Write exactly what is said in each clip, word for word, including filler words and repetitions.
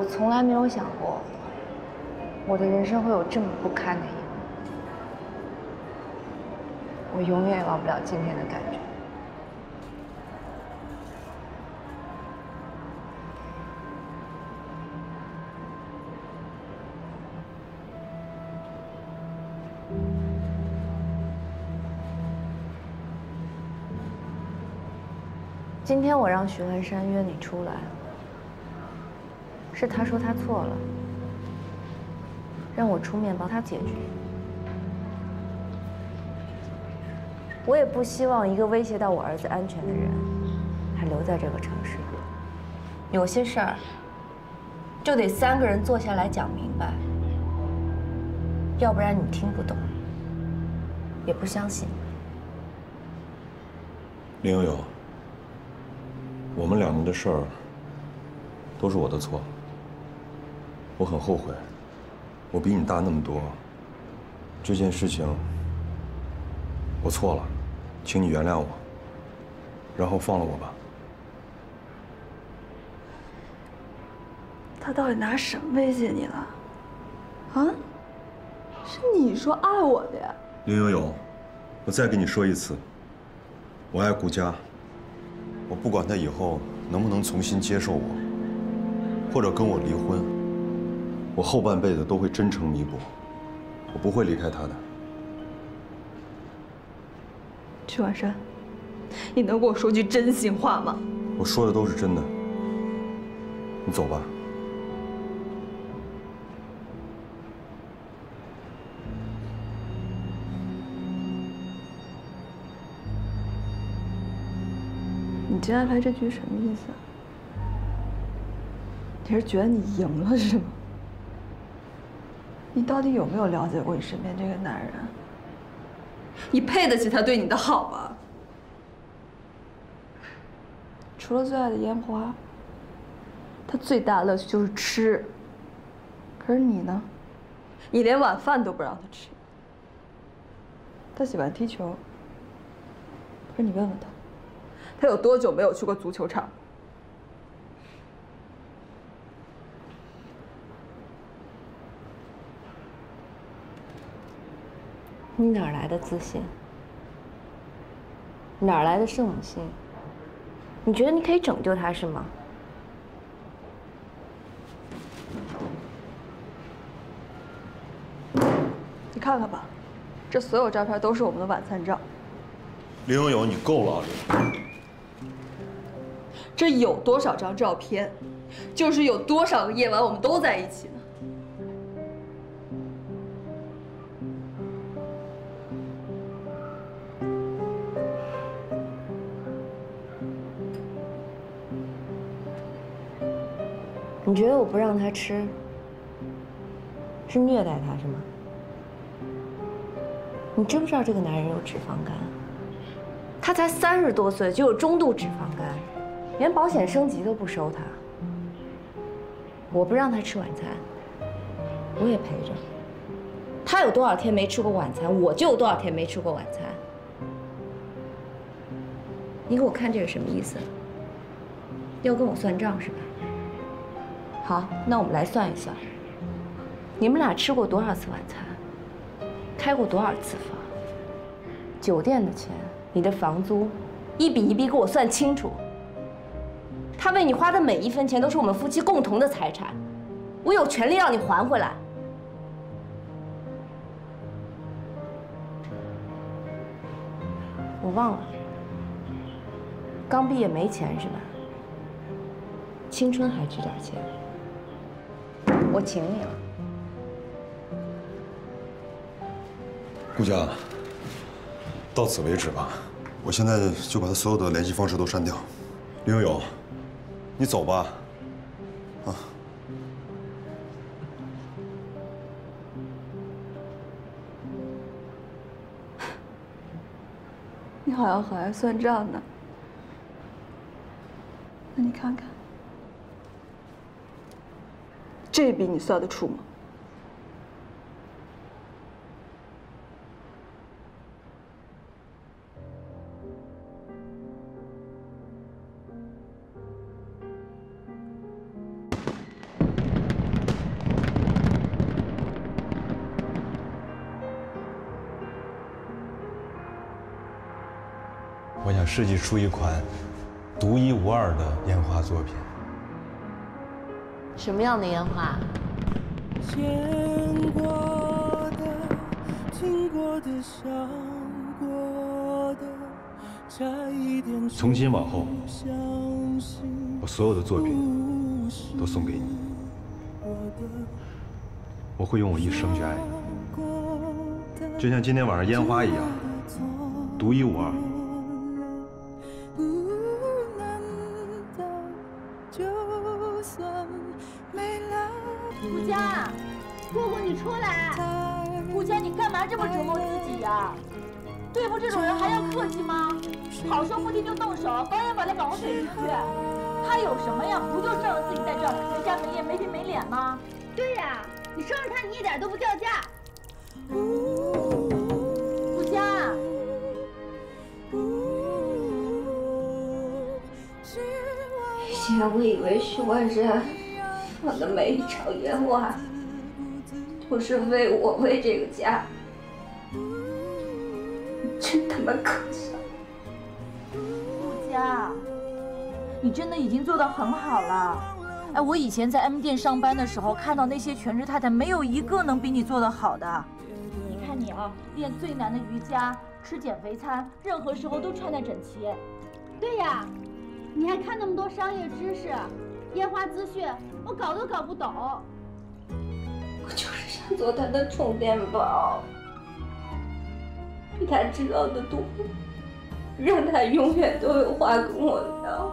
我从来没有想过，我的人生会有这么不堪的一幕。我永远也忘不了今天的感觉。今天我让许幻山约你出来，是他说他错了，让我出面帮他解决。我也不希望一个威胁到我儿子安全的人还留在这个城市。有些事儿就得三个人坐下来讲明白，要不然你听不懂，也不相信。 林悠悠。 我们两个的事儿都是我的错，我很后悔。我比你大那么多，这件事情我错了，请你原谅我，然后放了我吧。 他到底拿什么威胁你了？啊？是你说爱我的呀？ 林悠悠，我再跟你说一次，我爱顾佳。 我不管他以后能不能重新接受我，或者跟我离婚，我后半辈子都会真诚弥补，我不会离开他的。 曲婉山，你能给我说句真心话吗？ 我说的都是真的。你走吧。 你今天安排这局什么意思啊？你是觉得你赢了是吗？你到底有没有了解过你身边这个男人？你配得起他对你的好吗？除了最爱的烟花，他最大的乐趣就是吃。可是你呢？你连晚饭都不让他吃。他喜欢踢球，可是你问问他。 他有多久没有去过足球场？ 你哪来的自信？哪来的圣母心？你觉得你可以拯救他是吗？ 你看看吧，这所有照片都是我们的晚餐照。 林悠悠，你够了！ 这有多少张照片，就是有多少个夜晚我们都在一起呢？ 你觉得我不让他吃，是虐待他是吗？你知不知道这个男人有脂肪肝？他才三十多岁就有中度脂肪肝。 连保险升级都不收他，我不让他吃晚餐，我也陪着。他有多少天没吃过晚餐，我就有多少天没吃过晚餐。你给我看这个什么意思？要跟我算账是吧？好，那我们来算一算，你们俩吃过多少次晚餐，开过多少次房，酒店的钱，你的房租，一笔一笔给我算清楚。 他为你花的每一分钱都是我们夫妻共同的财产，我有权利让你还回来。我忘了，刚毕业没钱是吧？青春还值点钱，我请你了。 顾佳，到此为止吧，我现在就把他所有的联系方式都删掉。林悠悠。 你走吧，啊！ 你好像很爱算账呢。那你看看，这笔你算得出吗？ 我想设计出一款独一无二的烟花作品。 什么样的烟花？ 见过的、听过的、想过的，差一点。 从今往后，我所有的作品都送给你。我会用我一生去爱你，就像今天晚上烟花一样，独一无二。 顾佳，姑姑你出来！顾佳，你干嘛这么折磨自己呀？对付这种人还要客气吗？好说不听就动手，刚要把他赶回北京去。他有什么呀？不就仗着自己在这儿没家没业没皮没脸吗？ 对呀，你收拾他，你一点都不掉价。 顾佳， 以前我以为许万山。 放的每一场烟花，都是为我为这个家，真他妈可笑！ 顾佳，你真的已经做得很好了。哎，我以前在 M 店上班的时候，看到那些全职太太，没有一个能比你做得好的。你看你啊，练最难的瑜伽，吃减肥餐，任何时候都穿戴整齐。 对呀，你还看那么多商业知识。 烟花资讯，我搞都搞不懂。 我就是想做他的充电宝，比他知道的多，让他永远都有话跟我聊。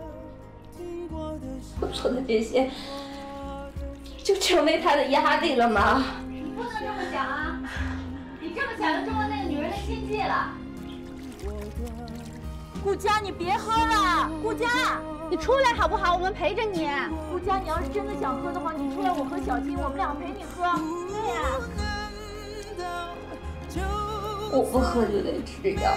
我做的这些，就成为他的压力了吗？ 你不能这么想啊！你这么想就中了那个女人的心计了。 顾佳，你别喝了，顾佳。 你出来好不好？我们陪着你。 顾佳，你要是真的想喝的话，你出来，我和小金，我们俩陪你喝。 对呀。 我不喝就得吃药，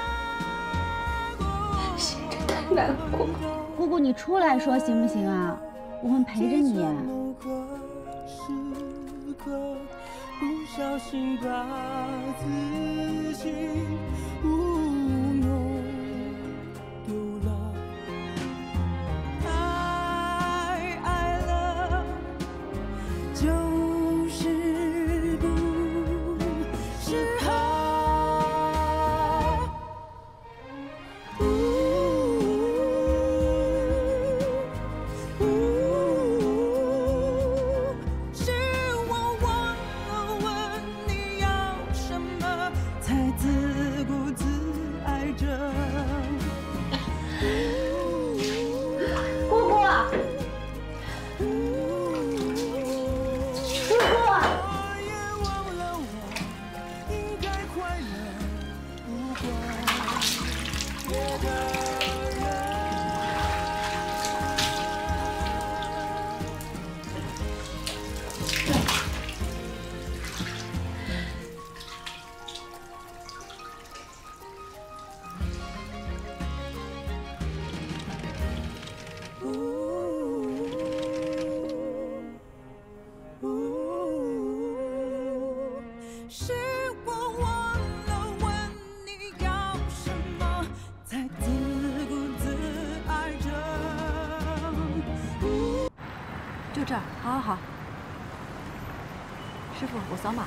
心真太难过。 姑姑，你出来说行不行啊？我们陪着你。 不小心把自己就这儿，好好好。师傅，我扫码。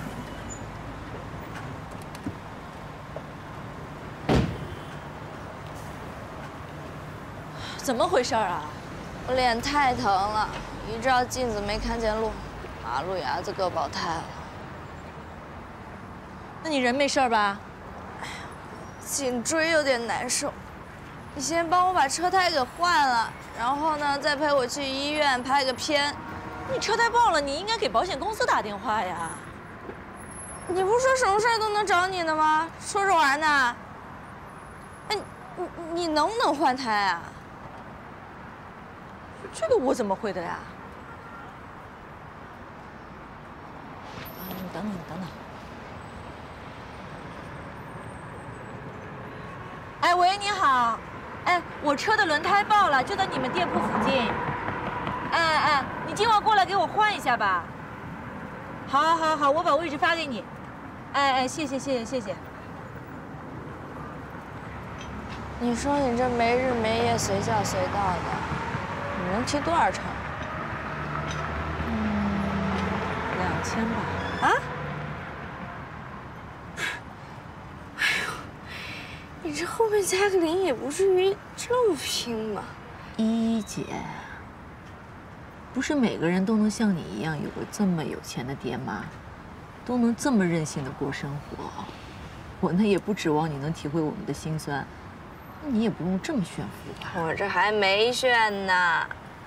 怎么回事啊？ 我脸太疼了，一照镜子没看见路，马路牙子割爆胎了。 那你人没事吧？ 颈椎有点难受，你先帮我把车胎给换了，然后呢，再陪我去医院拍个片。 你车胎爆了，你应该给保险公司打电话呀。 你不是说什么事儿都能找你的吗？说着玩呢。哎，你你能不能换胎啊？ 这个我怎么会的呀？啊，你等等，你等等。哎，喂，你好。哎，我车的轮胎爆了，就在你们店铺附近。哎哎，你今晚过来给我换一下吧。好，好，好，好，我把位置发给你。哎哎，谢谢，谢谢，谢谢。 你说你这没日没夜、随叫随到的，你能提多少成？ 嗯，两千吧。 啊？哎呦，你这后面加个零也不至于这么拼吧？ 依依姐，不是每个人都能像你一样有个这么有钱的爹妈，都能这么任性的过生活。我呢也不指望你能体会我们的辛酸。 你也不用这么炫富吧？ 我这还没炫呢。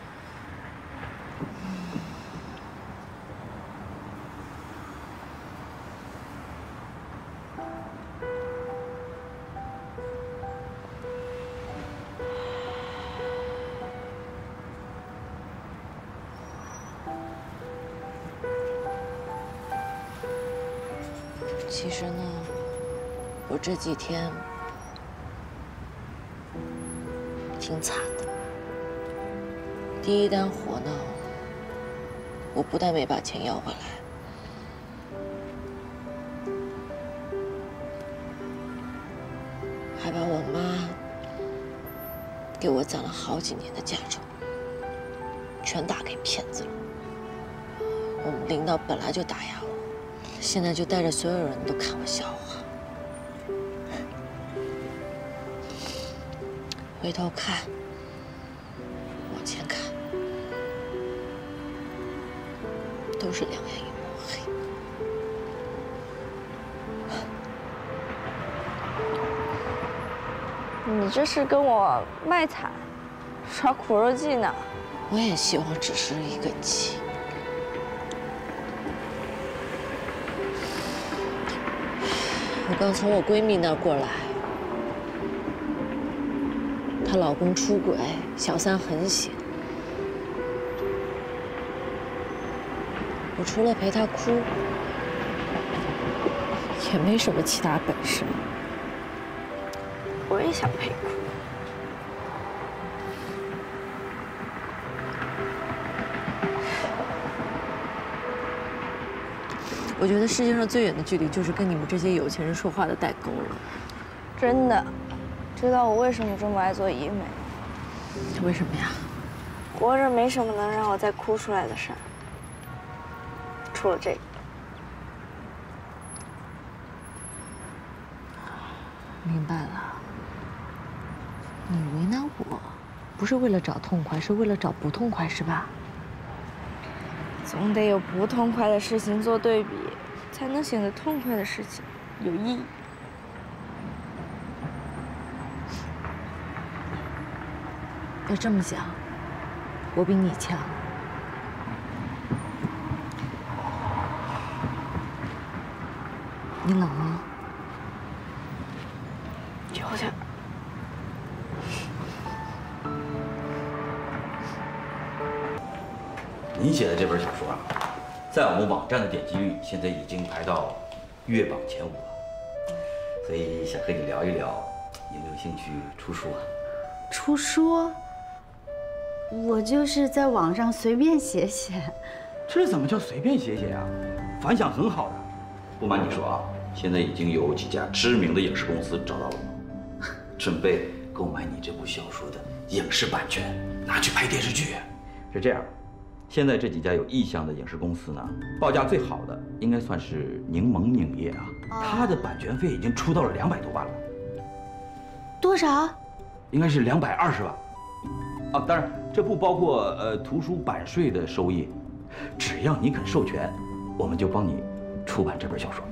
其实呢，我这几天。 挺惨的。第一单活呢，我不但没把钱要回来，还把我妈给我攒了好几年的嫁妆全打给骗子了。我们领导本来就打压我，现在就带着所有人都看我笑话。 回头看，往前看，都是两眼一抹黑。 你这是跟我卖惨，耍苦肉计呢？ 我也希望只是一个计。我刚从我闺蜜那儿过来。 她老公出轨，小三横行。我除了陪她哭，也没什么其他本事。 我也想陪哭。 我觉得世界上最远的距离，就是跟你们这些有钱人说话的代沟了。 真的。 知道我为什么这么爱做医美？ 为什么呀？ 活着没什么能让我再哭出来的事儿，除了这个。 明白了。你为难我，不是为了找痛快，是为了找不痛快，是吧？ 总得有不痛快的事情做对比，才能显得痛快的事情有意义。 要这么讲，我比你强。你冷吗？ 有点。 您写的这本小说啊，在我们网站的点击率现在已经排到月榜前五了，所以想和你聊一聊，有没有兴趣出书啊？ 出书？ 我就是在网上随便写写， 这怎么叫随便写写啊？反响很好的。不瞒你说啊，现在已经有几家知名的影视公司找到了我，准备购买你这部小说的影视版权，拿去拍电视剧。是这样，现在这几家有意向的影视公司呢，报价最好的应该算是柠檬影业啊，它的版权费已经出到了两百多万了。 多少？ 应该是两百二十万。 啊，当然，这不包括呃图书版税的收益，只要你肯授权，我们就帮你出版这本小说。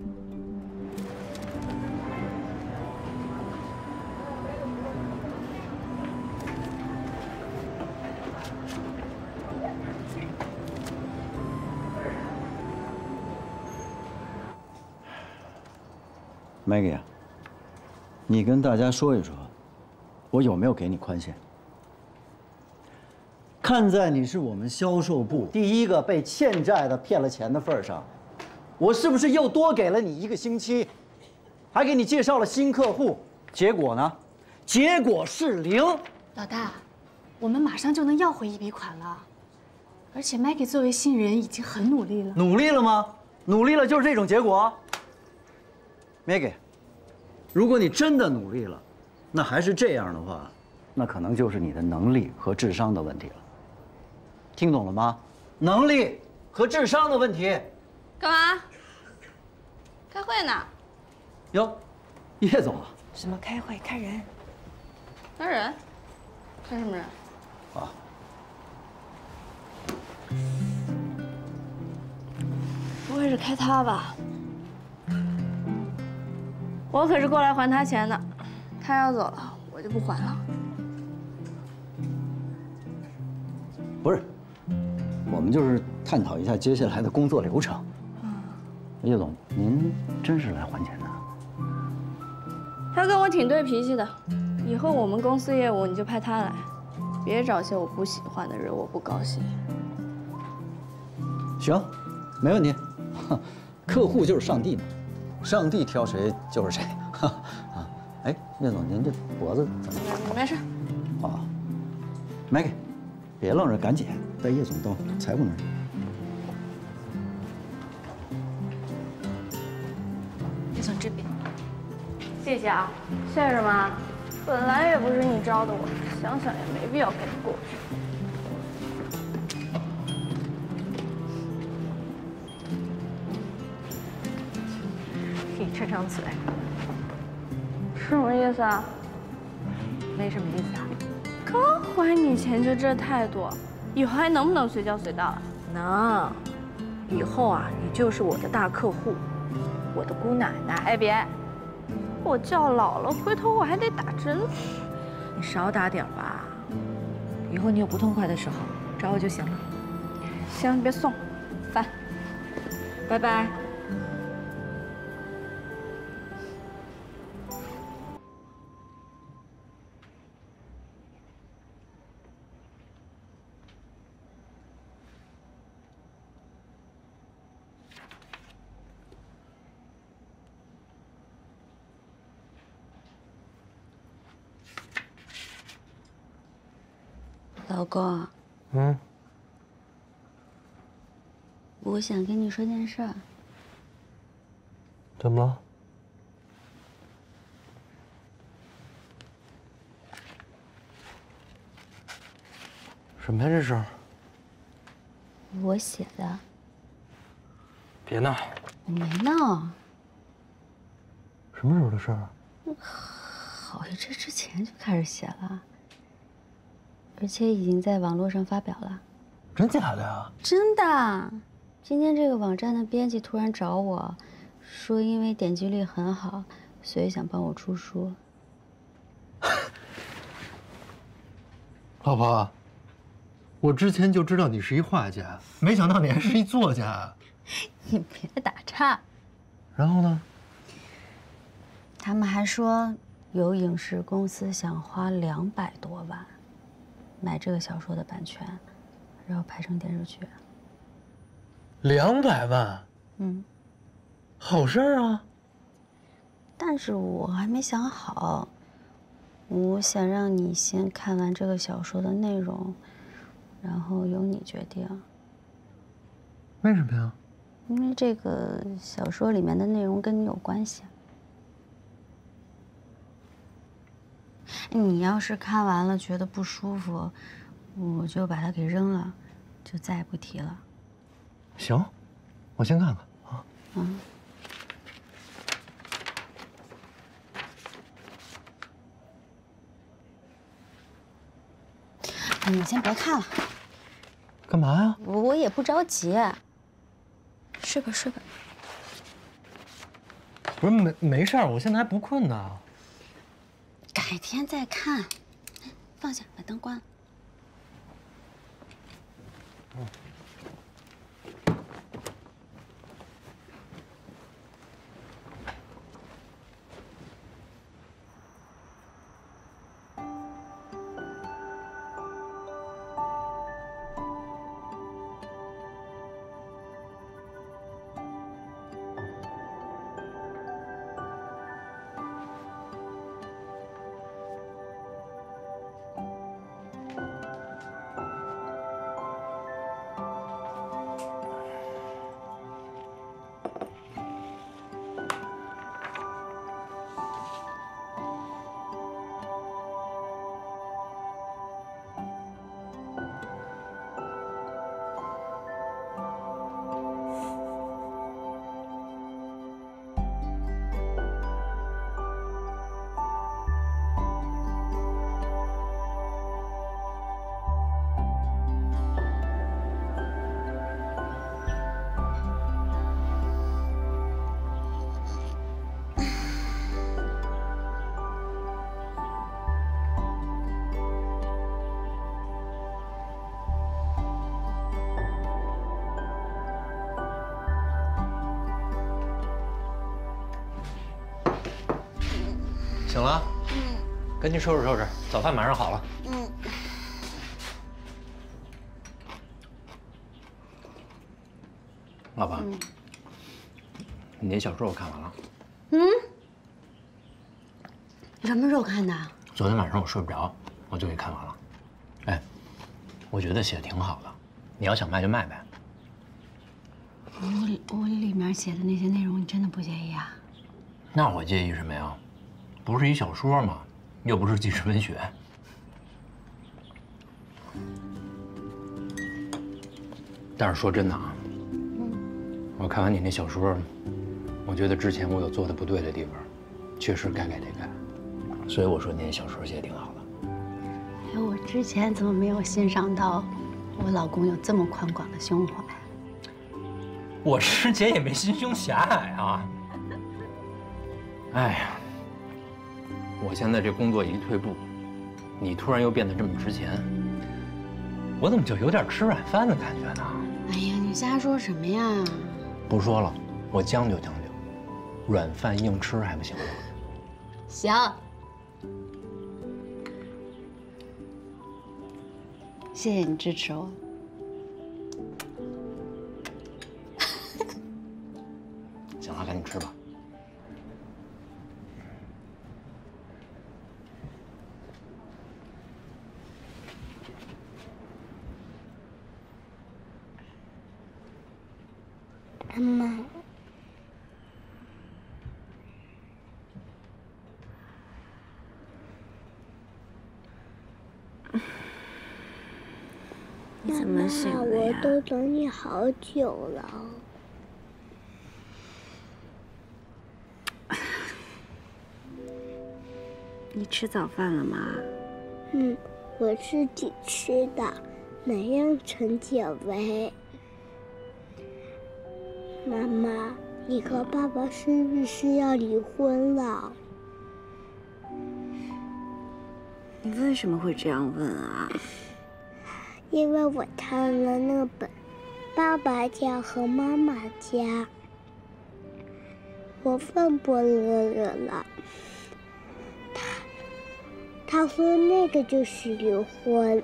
Maggie， 你跟大家说一说，我有没有给你宽限？ 看在你是我们销售部第一个被欠债的骗了钱的份上，我是不是又多给了你一个星期，还给你介绍了新客户？结果呢？结果是零。 老大，我们马上就能要回一笔款了，而且 Maggie 作为新人已经很努力了。 努力了吗？努力了就是这种结果。Maggie， 如果你真的努力了， 那还是这样的话，那可能就是你的能力和智商的问题了。听懂了吗？能力和智商的问题。 干嘛？开会呢。 哟，叶总啊。 什么开会？看人。 看人？看什么人？ 啊。 不会是开他吧？我可是过来还他钱的，他要走了，我就不还了。 不是，我们就是探讨一下接下来的工作流程。嗯，叶总，您真是来还钱的？ 他跟我挺对脾气的，以后我们公司业务你就派他来，别找些我不喜欢的，惹我不高兴。 行，没问题。客户就是上帝嘛，上帝挑谁就是谁。啊，哎，叶总，您这脖子怎么样？ 没事。 好 ，Maggie， 别愣着，赶紧带叶总到财务那儿。 叶总这边。 谢谢啊。谢什么？本来也不是你招的我，想想也没必要跟你过去。 你这张嘴， 什么意思啊？ 没什么意思啊。 刚还你钱就这态度，以后还能不能随叫随到了？ 能。以后啊，你就是我的大客户，我的姑奶奶。 哎别，我叫老了，回头我还得打针。 你少打点吧。以后你有不痛快的时候找我就行了。 行，别送，烦。 拜拜。 老公， 嗯， 我想跟你说件事儿。 怎么了？什么呀？这是？ 我写的。 别闹！ 我没闹。 什么时候的事儿啊？ 好一阵之前就开始写了。而且已经在网络上发表了， 真假的呀？ 真的。今天这个网站的编辑突然找我，说因为点击率很好，所以想帮我出书。 老婆，我之前就知道你是一画家，没想到你还是一作家。 你别打岔。 然后呢？ 他们还说有影视公司想花两百多万。买这个小说的版权，然后拍成电视剧。 两百万， 嗯， 好事儿啊。 但是我还没想好，我想让你先看完这个小说的内容，然后由你决定。 为什么呀？ 因为这个小说里面的内容跟你有关系。你要是看完了觉得不舒服，我就把它给扔了，就再也不提了。 行，我先看看啊。 嗯。哎，你先别看了。 干嘛呀？ 我也不着急。睡吧，睡吧。 不是没没事儿，我现在还不困呢。 改天再看，放下，把灯关了。 嗯。 醒了？ 嗯。 赶紧收拾收拾，早饭马上好了。 嗯。 老婆，嗯、你那小说我看完了。 嗯？什么时候看的？ 昨天晚上我睡不着，我就给看完了。哎，我觉得写的挺好的，你要想卖就卖呗。 我我里面写的那些内容，你真的不介意啊？ 那我介意什么呀？不是一小说吗？又不是纪实文学。但是说真的啊，我看完你那小说，我觉得之前我有做的不对的地方，确实该改得改。所以我说你那小说写的挺好的。 哎，我之前怎么没有欣赏到我老公有这么宽广的胸怀？ 我之前也没心胸狭隘啊。哎呀，我现在这工作一退步，你突然又变得这么值钱，我怎么就有点吃软饭的感觉呢？ 哎呀，你瞎说什么呀？ 不说了，我将就将就，软饭硬吃还不行吗？ 行。谢谢你支持我。 行了，赶紧吃吧。 妈妈， 你怎么醒了呀？ 我都等你好久了。 你吃早饭了吗？ 嗯，我自己吃的，那样成减肥。妈妈，你和爸爸是不是要离婚了？ 你为什么会这样问啊？ 因为我看了那本《爸爸家和妈妈家》，我问波乐乐了，他他说那个就是离婚，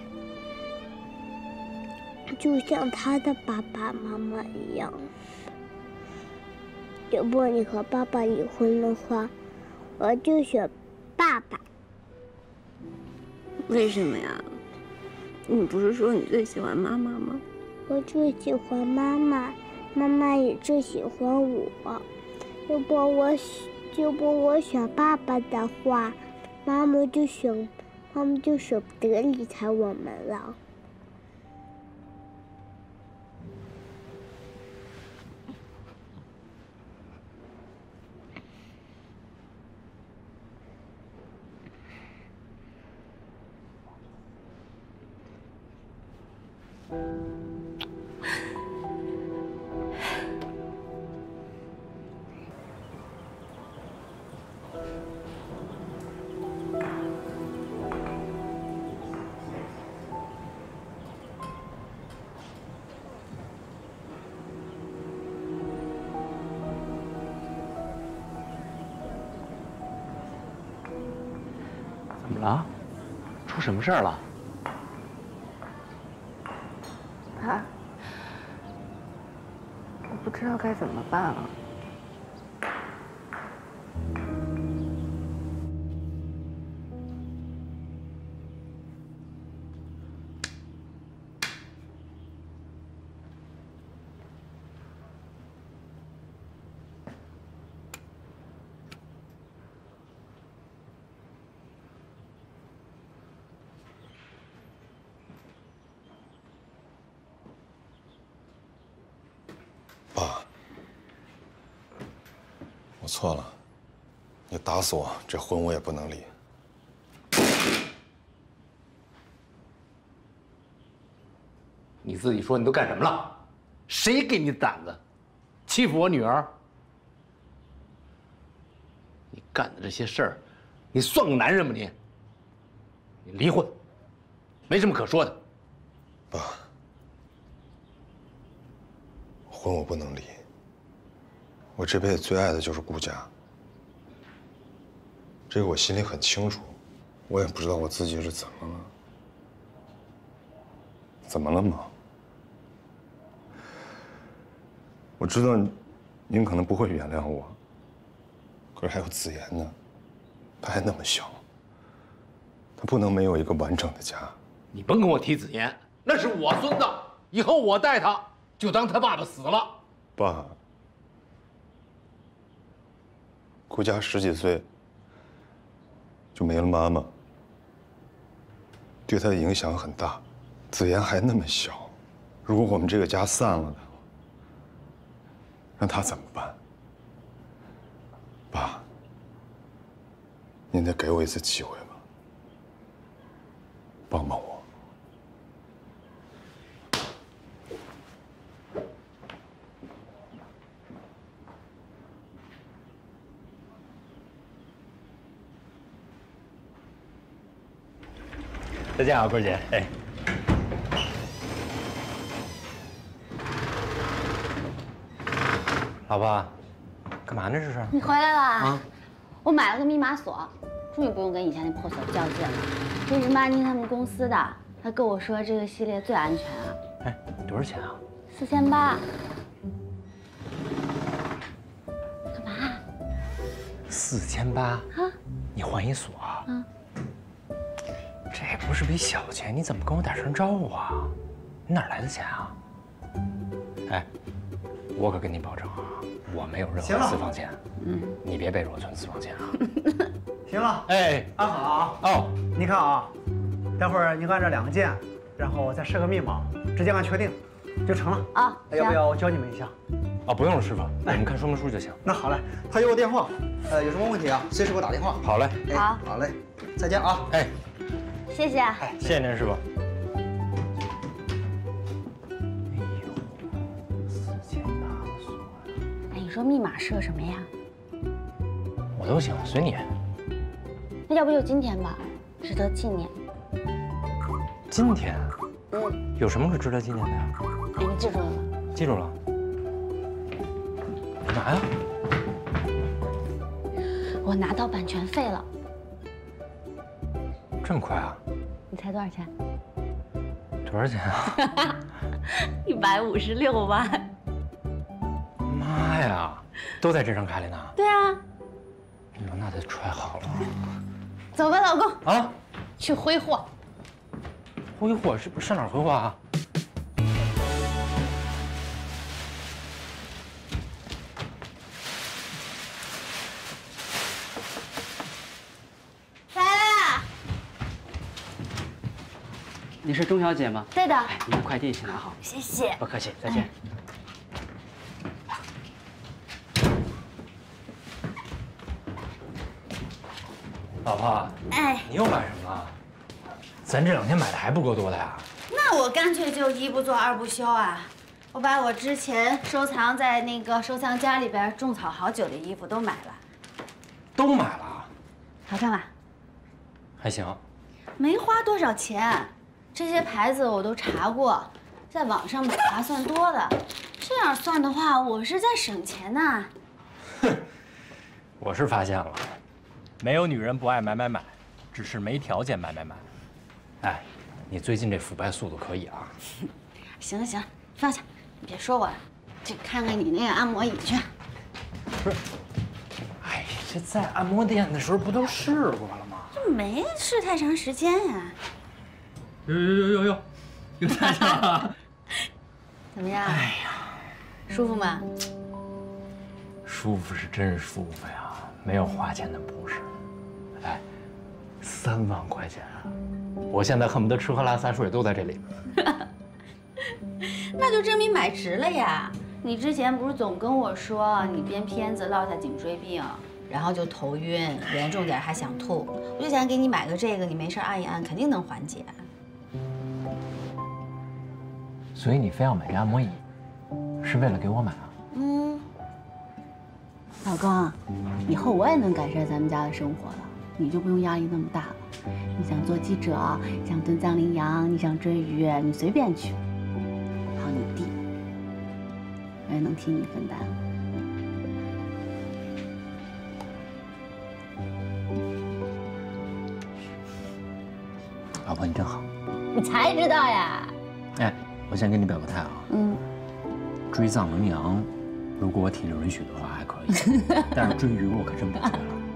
就像他的爸爸妈妈一样。如果你和爸爸离婚的话，我就选爸爸。 为什么呀？你不是说你最喜欢妈妈吗？ 我最喜欢妈妈，妈妈也最喜欢我。如果我如果我选爸爸的话，妈妈就选妈妈就舍不得离开我们了。 怎么了？出什么事儿了？ 爸，我不知道该怎么办了。 我错了，你打死我，这婚我也不能离。 你自己说你都干什么了？谁给你胆子，欺负我女儿？你干的这些事儿，你算个男人吗你？你离婚，没什么可说的。 爸，婚我不能离。我这辈子最爱的就是顾家。 这个我心里很清楚，我也不知道我自己是怎么了。怎么了吗？我知道您可能不会原谅我，可是还有子妍呢，她还那么小，她不能没有一个完整的家。 你甭跟我提子妍，那是我孙子，以后我带他，就当他爸爸死了。 爸，顾佳十几岁就没了妈妈，对她的影响很大。子妍还那么小，如果我们这个家散了的话，让她怎么办？爸，您再给我一次机会吧，帮帮我。 再见啊，桂姐。哎，老婆，干嘛呢？这是？ 你回来了啊！ 我买了个密码锁，终于不用跟以前那破锁较劲了。这是妈妮他们公司的，他跟我说这个系列最安全啊。 哎，多少钱啊？ 四千八。干嘛？ 四千八啊！你换一锁啊？ 嗯。 这不是笔小钱，你怎么跟我打声招呼啊？你哪来的钱啊？哎，我可跟你保证啊，我没有任何私房钱。嗯，你别背着我存私房钱啊。 行了， 哎， 安好啊。 哦， 你看啊，待会儿你按这两个键，然后再设个密码，直接按确定，就成了啊。 要不要我教你们一下？ 啊，不用了，师傅，我们看说明书就行。 那好嘞，他有我电话，呃，有什么问题啊，随时给我打电话。 好嘞， 好， 好嘞，再见啊。 哎。 谢谢。 哎，谢谢您，师傅。 哎呦，四千八的锁呀！哎，你说密码设什么呀？ 我都行，随你。 那要不就今天吧，值得纪念。 今天？ 嗯。 有什么可值得纪念的呀？ 哎，你记住了吗？ 记住了。干嘛呀？ 我拿到版权费了。 这么快啊？ 你猜多少钱？ 多少钱啊？ 一百五十六万。 妈呀，都在这张卡里呢。 对啊。 哎呦，那得揣好了。 走吧，老公。 啊？ 去挥霍。 挥霍是上哪儿挥霍啊？ 你是钟小姐吗？ 对的。 哎，您的快递请拿好。 谢谢。 不客气，再见。 老婆， 哎， 你又买什么了？咱这两天买的还不够多的呀？ 那我干脆就一不做二不休啊！我把我之前收藏在那个收藏夹里边种草好久的衣服都买了。 都买了？ 好看吧？ 还行。 没花多少钱。这些牌子我都查过，在网上买划算多了。这样算的话，我是在省钱呐。 哼，我是发现了，没有女人不爱买买买，只是没条件买买买。哎，你最近这腐败速度可以啊。 行了行了，放下，你别说我了，去看看你那个按摩椅去。 不是，哎，这在按摩店的时候不都试过了吗？ 这没试太长时间呀。 有有有有有，有太像了。 怎么样？ 哎呀， 舒服吗？ 舒服是真舒服呀，没有花钱的不是。哎，三万块钱啊！我现在恨不得吃喝拉撒睡都在这里边。 那就证明买值了呀！你之前不是总跟我说你编片子落下颈椎病，然后就头晕，严重点还想吐，我就想给你买个这个，你没事按一按，肯定能缓解。 所以你非要买这按摩椅，是为了给我买啊？ 嗯。老公，以后我也能改善咱们家的生活了，你就不用压力那么大了。你想做记者，想炖藏羚羊，你想追鱼，你随便去。还有你弟，我也能替你分担。 老婆你真好。 你才知道呀？ 哎，我先给你表个态啊。嗯。追藏羚羊，如果我体力允许的话还可以，但是追鱼我可真不追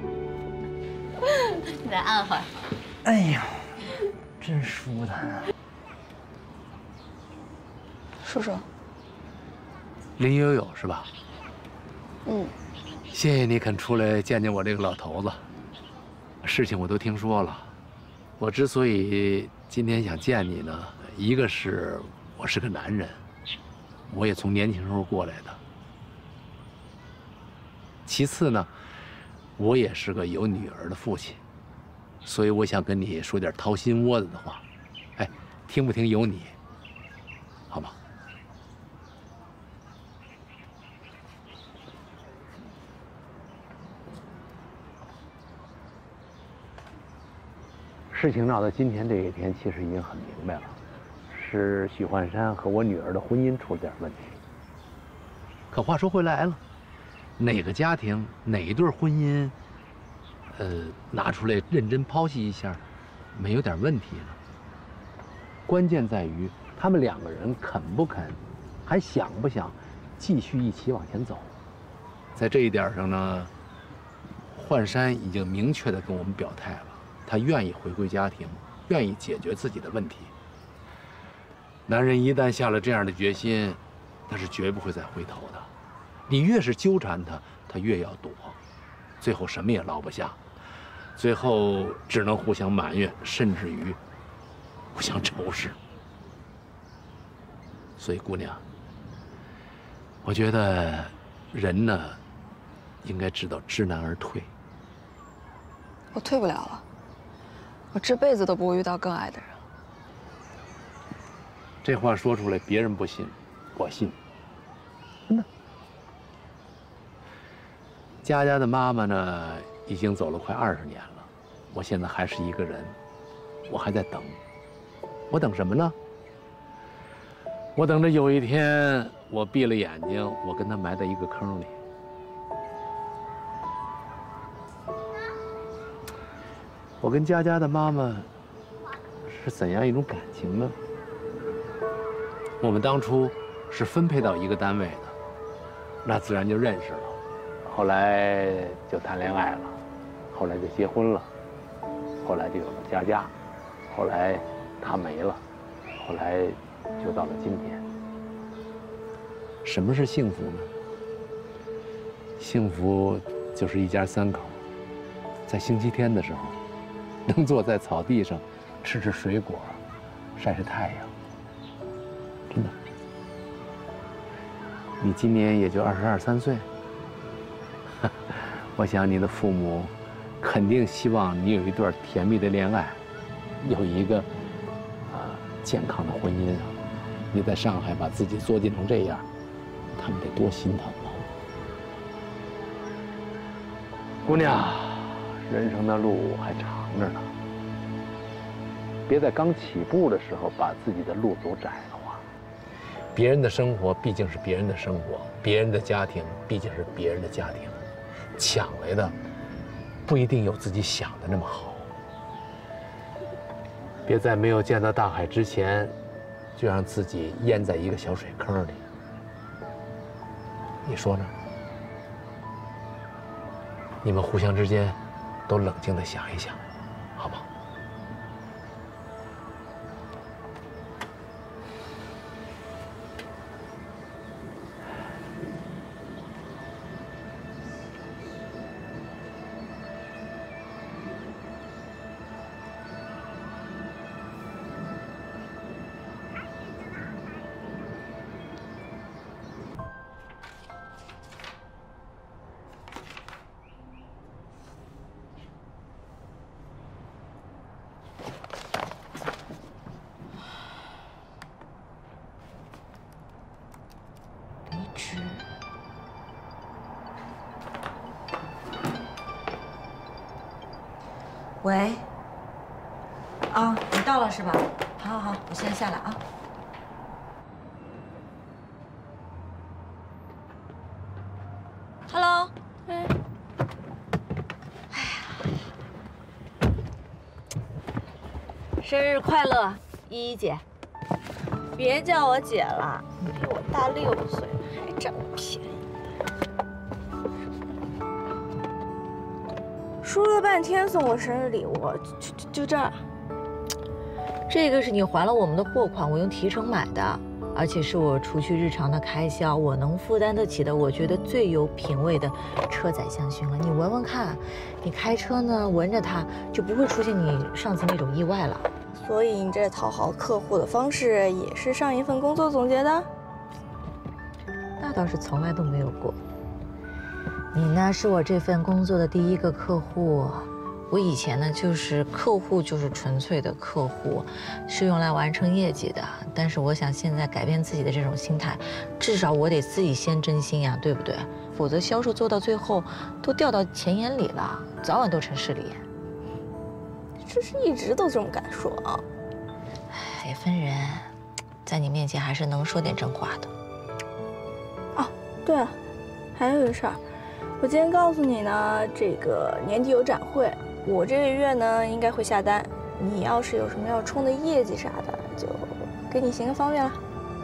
了。 你再按会儿。 哎呀，真舒坦啊！ 叔叔。 林悠悠是吧？ 嗯。 谢谢你肯出来见见我这个老头子。事情我都听说了。我之所以今天想见你呢，一个是我是个男人，我也从年轻时候过来的。其次呢，我也是个有女儿的父亲，所以我想跟你说点掏心窝子的话。哎，听不听由你，好吗？事情闹到今天这一天，其实已经很明白了，是许幻山和我女儿的婚姻出了点问题。可话说回来了，哪个家庭哪一对婚姻，呃，拿出来认真剖析一下，没有点问题呢？关键在于他们两个人肯不肯，还想不想继续一起往前走。在这一点上呢，幻山已经明确地跟我们表态了。他愿意回归家庭，愿意解决自己的问题。男人一旦下了这样的决心，他是绝不会再回头的。你越是纠缠他，他越要躲，最后什么也落不下，最后只能互相埋怨，甚至于互相仇视。所以，姑娘，我觉得人呢，应该知道知难而退。 我退不了了。我这辈子都不会遇到更爱的人。 这话说出来，别人不信，我信，真的。佳佳的妈妈呢，已经走了快二十年了，我现在还是一个人，我还在等。我等什么呢？我等着有一天，我闭了眼睛，我跟她埋在一个坑里。我跟佳佳的妈妈是怎样一种感情呢？我们当初是分配到一个单位的，那自然就认识了，后来就谈恋爱了，后来就结婚了，后来就有了佳佳，后来她没了，后来就到了今天。什么是幸福呢？幸福就是一家三口，在星期天的时候，能坐在草地上，吃吃水果，晒晒太阳。真的，你今年也就二十二三岁，我想你的父母肯定希望你有一段甜蜜的恋爱，有一个啊健康的婚姻啊。你在上海把自己作践成这样，他们得多心疼啊！姑娘，人生的路还长着呢，别在刚起步的时候把自己的路走窄了话。别人的生活毕竟是别人的生活，别人的家庭毕竟是别人的家庭，抢来的不一定有自己想的那么好。别在没有见到大海之前，就让自己淹在一个小水坑里。你说呢？你们互相之间都冷静地想一想，好吗？ 喂，啊，你到了是吧？好，好，好，我现在下来啊。Hello， 哎，哎呀， 生日快乐，依依姐！ 别叫我姐了，你比我大六岁，还占我便宜。说了半天送我生日礼物，就就就这儿。 这个是你还了我们的货款，我用提成买的，而且是我除去日常的开销，我能负担得起的，我觉得最有品位的车载香薰了。你闻闻看，你开车呢，闻着它就不会出现你上次那种意外了。 所以你这讨好客户的方式也是上一份工作总结的？ 那倒是从来都没有过。你呢，是我这份工作的第一个客户。我以前呢，就是客户就是纯粹的客户，是用来完成业绩的。但是我想现在改变自己的这种心态，至少我得自己先真心呀，对不对？否则销售做到最后都掉到钱眼里了，早晚都成势利眼。 这是一直都这么敢说啊？ 哎，也分人，在你面前还是能说点真话的。 哦，对了，还有一个事儿，我今天告诉你呢，这个年底有展会。我这个月呢应该会下单，你要是有什么要冲的业绩啥的，就给你行个方便了。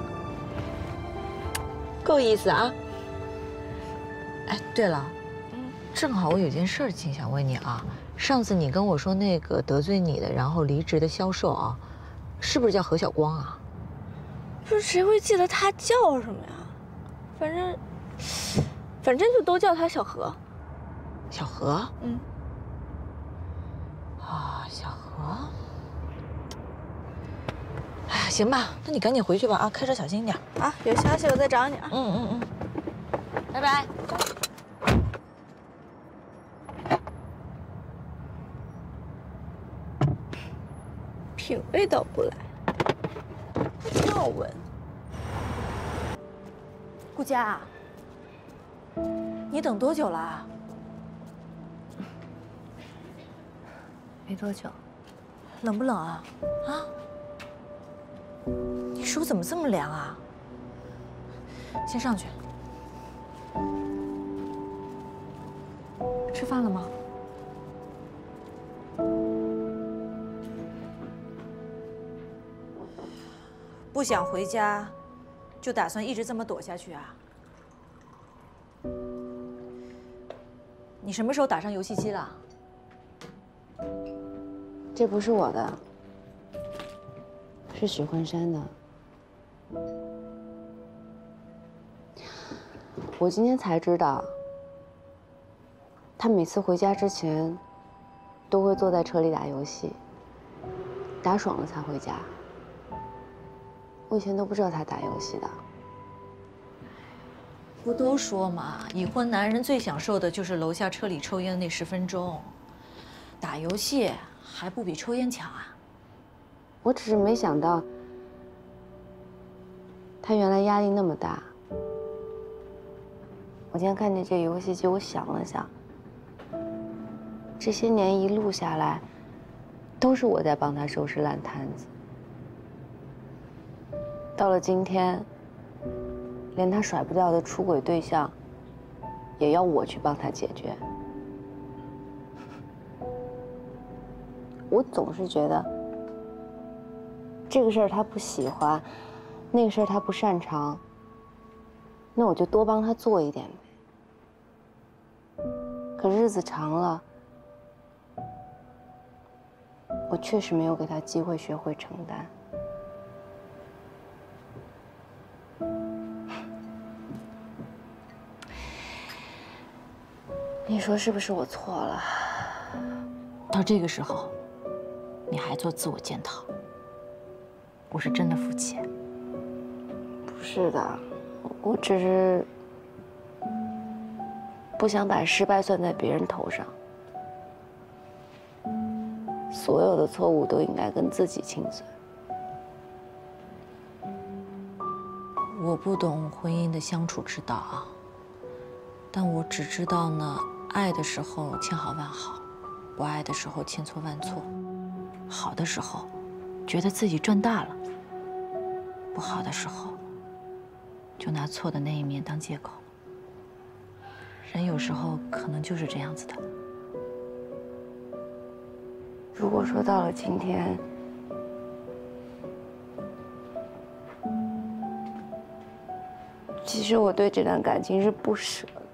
够意思啊！哎，对了，正好我有件事情想问你啊。上次你跟我说那个得罪你的，然后离职的销售啊，是不是叫何晓光啊？ 不是，谁会记得他叫什么呀？反正，反正就都叫他小何。 小何？ 嗯。 啊，小何。哎，行吧，那你赶紧回去吧啊，开车小心点啊。有消息我再找你啊。 嗯嗯嗯，拜拜。 品味倒不来，还挺好闻。 顾佳，你等多久了？ 没多久。 冷不冷啊？啊？你手怎么这么凉啊？先上去。吃饭了吗？不想回家，就打算一直这么躲下去啊？你什么时候打上游戏机了？ 这不是我的，是许幻山的。我今天才知道，他每次回家之前，都会坐在车里打游戏，打爽了才回家。我以前都不知道他打游戏的。 不都说嘛，已婚男人最享受的就是楼下车里抽烟的那十分钟，打游戏还不比抽烟强啊？ 我只是没想到，他原来压力那么大。我今天看见这游戏机，我想了想，这些年一路下来，都是我在帮他收拾烂摊子。到了今天，连他甩不掉的出轨对象，也要我去帮他解决。我总是觉得，这个事儿他不喜欢，那个事儿他不擅长，那我就多帮他做一点呗。可日子长了，我确实没有给他机会学会承担。你说是不是我错了？ 到这个时候，你还做自我检讨，我是真的服气。 不是的，我只是不想把失败算在别人头上。所有的错误都应该跟自己清算。 我不懂婚姻的相处之道啊，但我只知道呢，爱的时候千好万好，不爱的时候千错万错。好的时候，觉得自己赚大了；不好的时候，就拿错的那一面当借口。人有时候可能就是这样子的。 如果说到了今天， 其实我对这段感情是不舍的。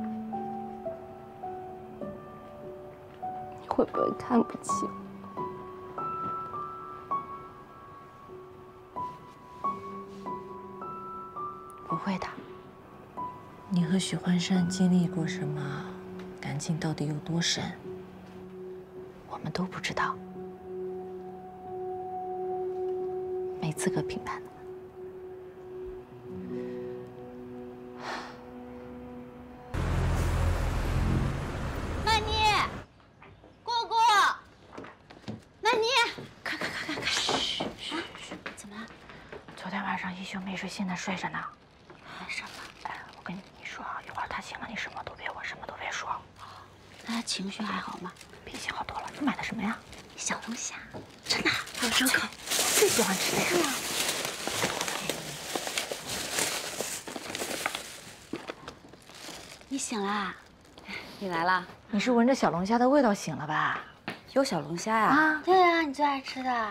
你会不会看不起我？ 不会的。你和许幻山经历过什么？感情到底有多深？我们都不知道，没资格评判的。 没睡，现在睡着呢。什么？哎，我跟你说啊，一会儿他醒了，你什么都别问，什么都别说。 那他情绪还好吗？ 比以前好多了。你买的什么呀？ 小龙虾。 真的？ 还有烧烤， 最喜欢吃的呀。是啊。 你醒啦？ 你来啦？你是闻着小龙虾的味道醒了吧？ 有小龙虾呀？ 啊，对呀，你最爱吃的。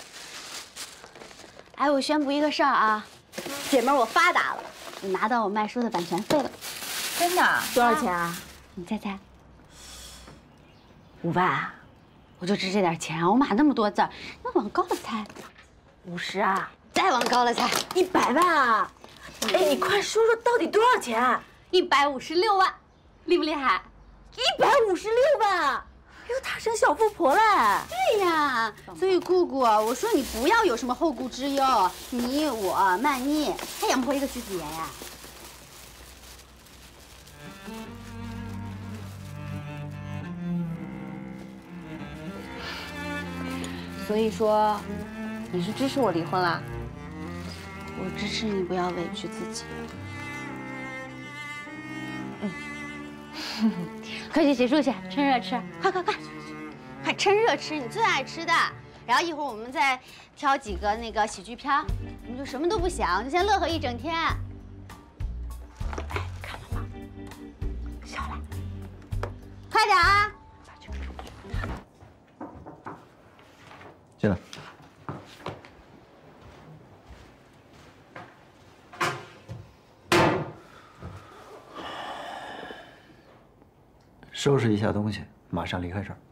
哎，我宣布一个事儿啊。 姐妹，我发达了，我拿到我卖书的版权费了。 真的？多少钱啊？ 你猜猜。五万。我就值这点钱啊！我码那么多字，那往高了猜。 五十啊？ 再往高了猜。 一百万啊！哎，你快说说到底多少钱？ 一百五十六万，厉不厉害？ 一百五十六万！又大成小富婆嘞！ 对呀，所以姑姑，我说你不要有什么后顾之忧，你我曼妮还养不活一个徐子言呀。 所以说，你是支持我离婚啦？ 我支持你不要委屈自己。 嗯。 快去洗漱去，趁热吃，快快快，快趁热吃你最爱吃的。然后一会儿我们再挑几个那个喜剧片，我们就什么都不想，就先乐呵一整天。 哎，看了吗？笑了， 快点啊！ 进来。收拾一下东西，马上离开这儿。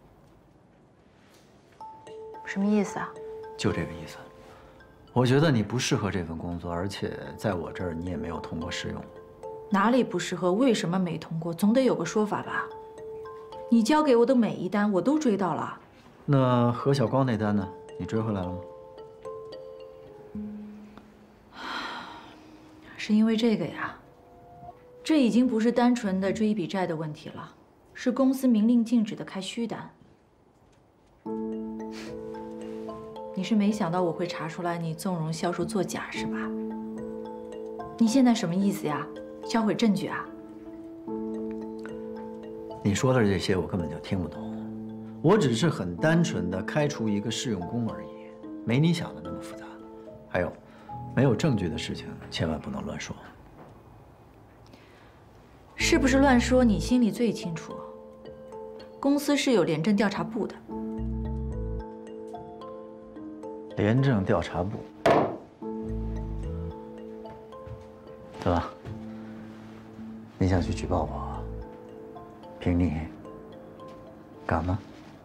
什么意思啊？ 就这个意思。我觉得你不适合这份工作，而且在我这儿你也没有通过试用。 哪里不适合？为什么没通过？总得有个说法吧？你交给我的每一单，我都追到了。 那何小光那单呢？你追回来了吗？ 是因为这个呀？这已经不是单纯的追一笔债的问题了。 是公司明令禁止的开虚单。你是没想到我会查出来你纵容销售作假是吧？你现在什么意思呀？销毁证据啊？ 你说的这些我根本就听不懂，我只是很单纯的开除一个试用工而已，没你想的那么复杂。还有，没有证据的事情千万不能乱说。 是不是乱说？你心里最清楚。 公司是有廉政调查部的。 廉政调查部，怎么？你想去举报我？凭你敢吗？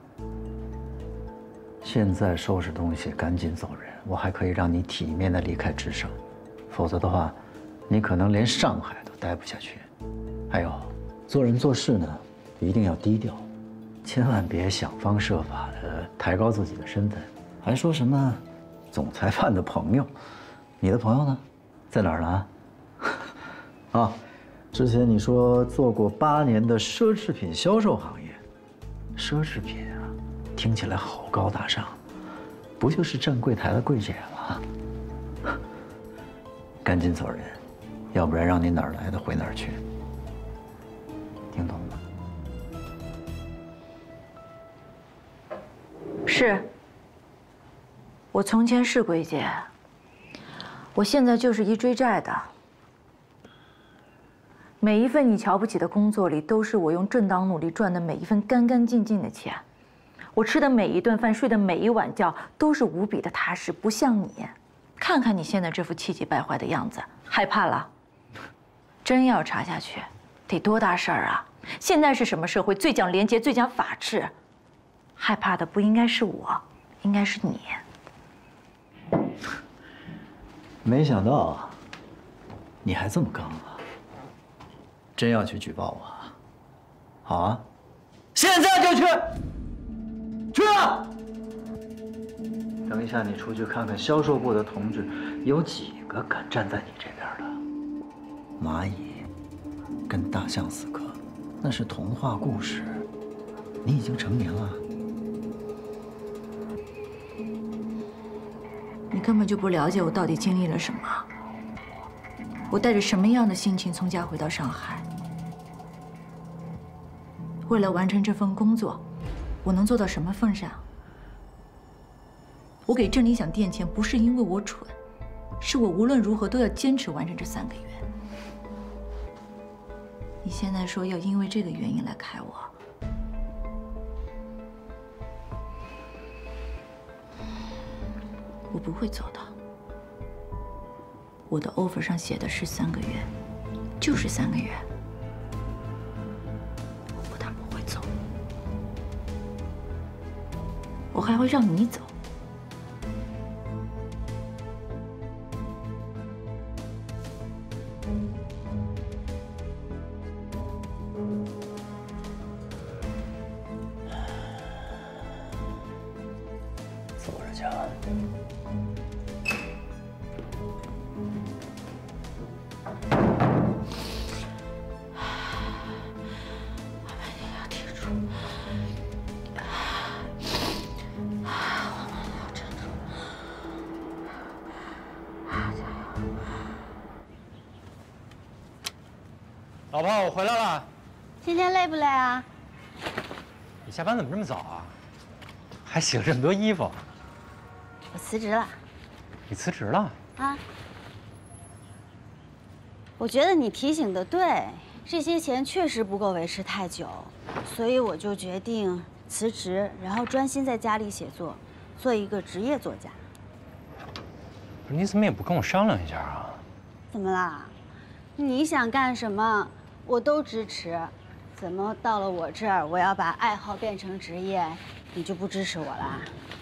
现在收拾东西，赶紧走人，我还可以让你体面的离开职省，否则的话，你可能连上海都待不下去。还有，做人做事呢，一定要低调。 千万别想方设法的抬高自己的身份，还说什么总裁办的朋友，你的朋友呢，在哪儿呢？啊，之前你说做过八年的奢侈品销售行业，奢侈品啊，听起来好高大上，不就是站柜台的柜姐吗？赶紧走人，要不然让你哪儿来的回哪儿去。听懂了吗？ 是，我从前是柜姐，我现在就是一追债的。每一份你瞧不起的工作里，都是我用正当努力赚的每一份干干净净的钱。我吃的每一顿饭，睡的每一晚觉，都是无比的踏实，不像你。看看你现在这副气急败坏的样子，害怕了？ 真要查下去，得多大事儿啊！现在是什么社会？最讲廉洁，最讲法治。害怕的不应该是我，应该是你。 没想到啊，你还这么刚啊！真要去举报我啊？好啊，现在就去！去啊！等一下，你出去看看销售部的同志有几个敢站在你这边的。蚂蚁跟大象死磕，那是童话故事。你已经成年了。 你根本就不了解我到底经历了什么，我带着什么样的心情从家回到上海。为了完成这份工作，我能做到什么份上？我给郑理想垫钱，不是因为我蠢，是我无论如何都要坚持完成这三个月。你现在说要因为这个原因来开我，我不会做到。我的 offer 上写的是三个月，就是三个月。我不但不会走，我还会让你走。 坐着去啊。 老婆，我回来了。 今天累不累啊？ 你下班怎么这么早啊？还洗了这么多衣服。 我辞职了。 你辞职了？ 啊？我觉得你提醒的对，这些钱确实不够维持太久，所以我就决定辞职，然后专心在家里写作，做一个职业作家。 不是，你怎么也不跟我商量一下啊？ 怎么啦？你想干什么，我都支持。怎么到了我这儿，我要把爱好变成职业，你就不支持我啦？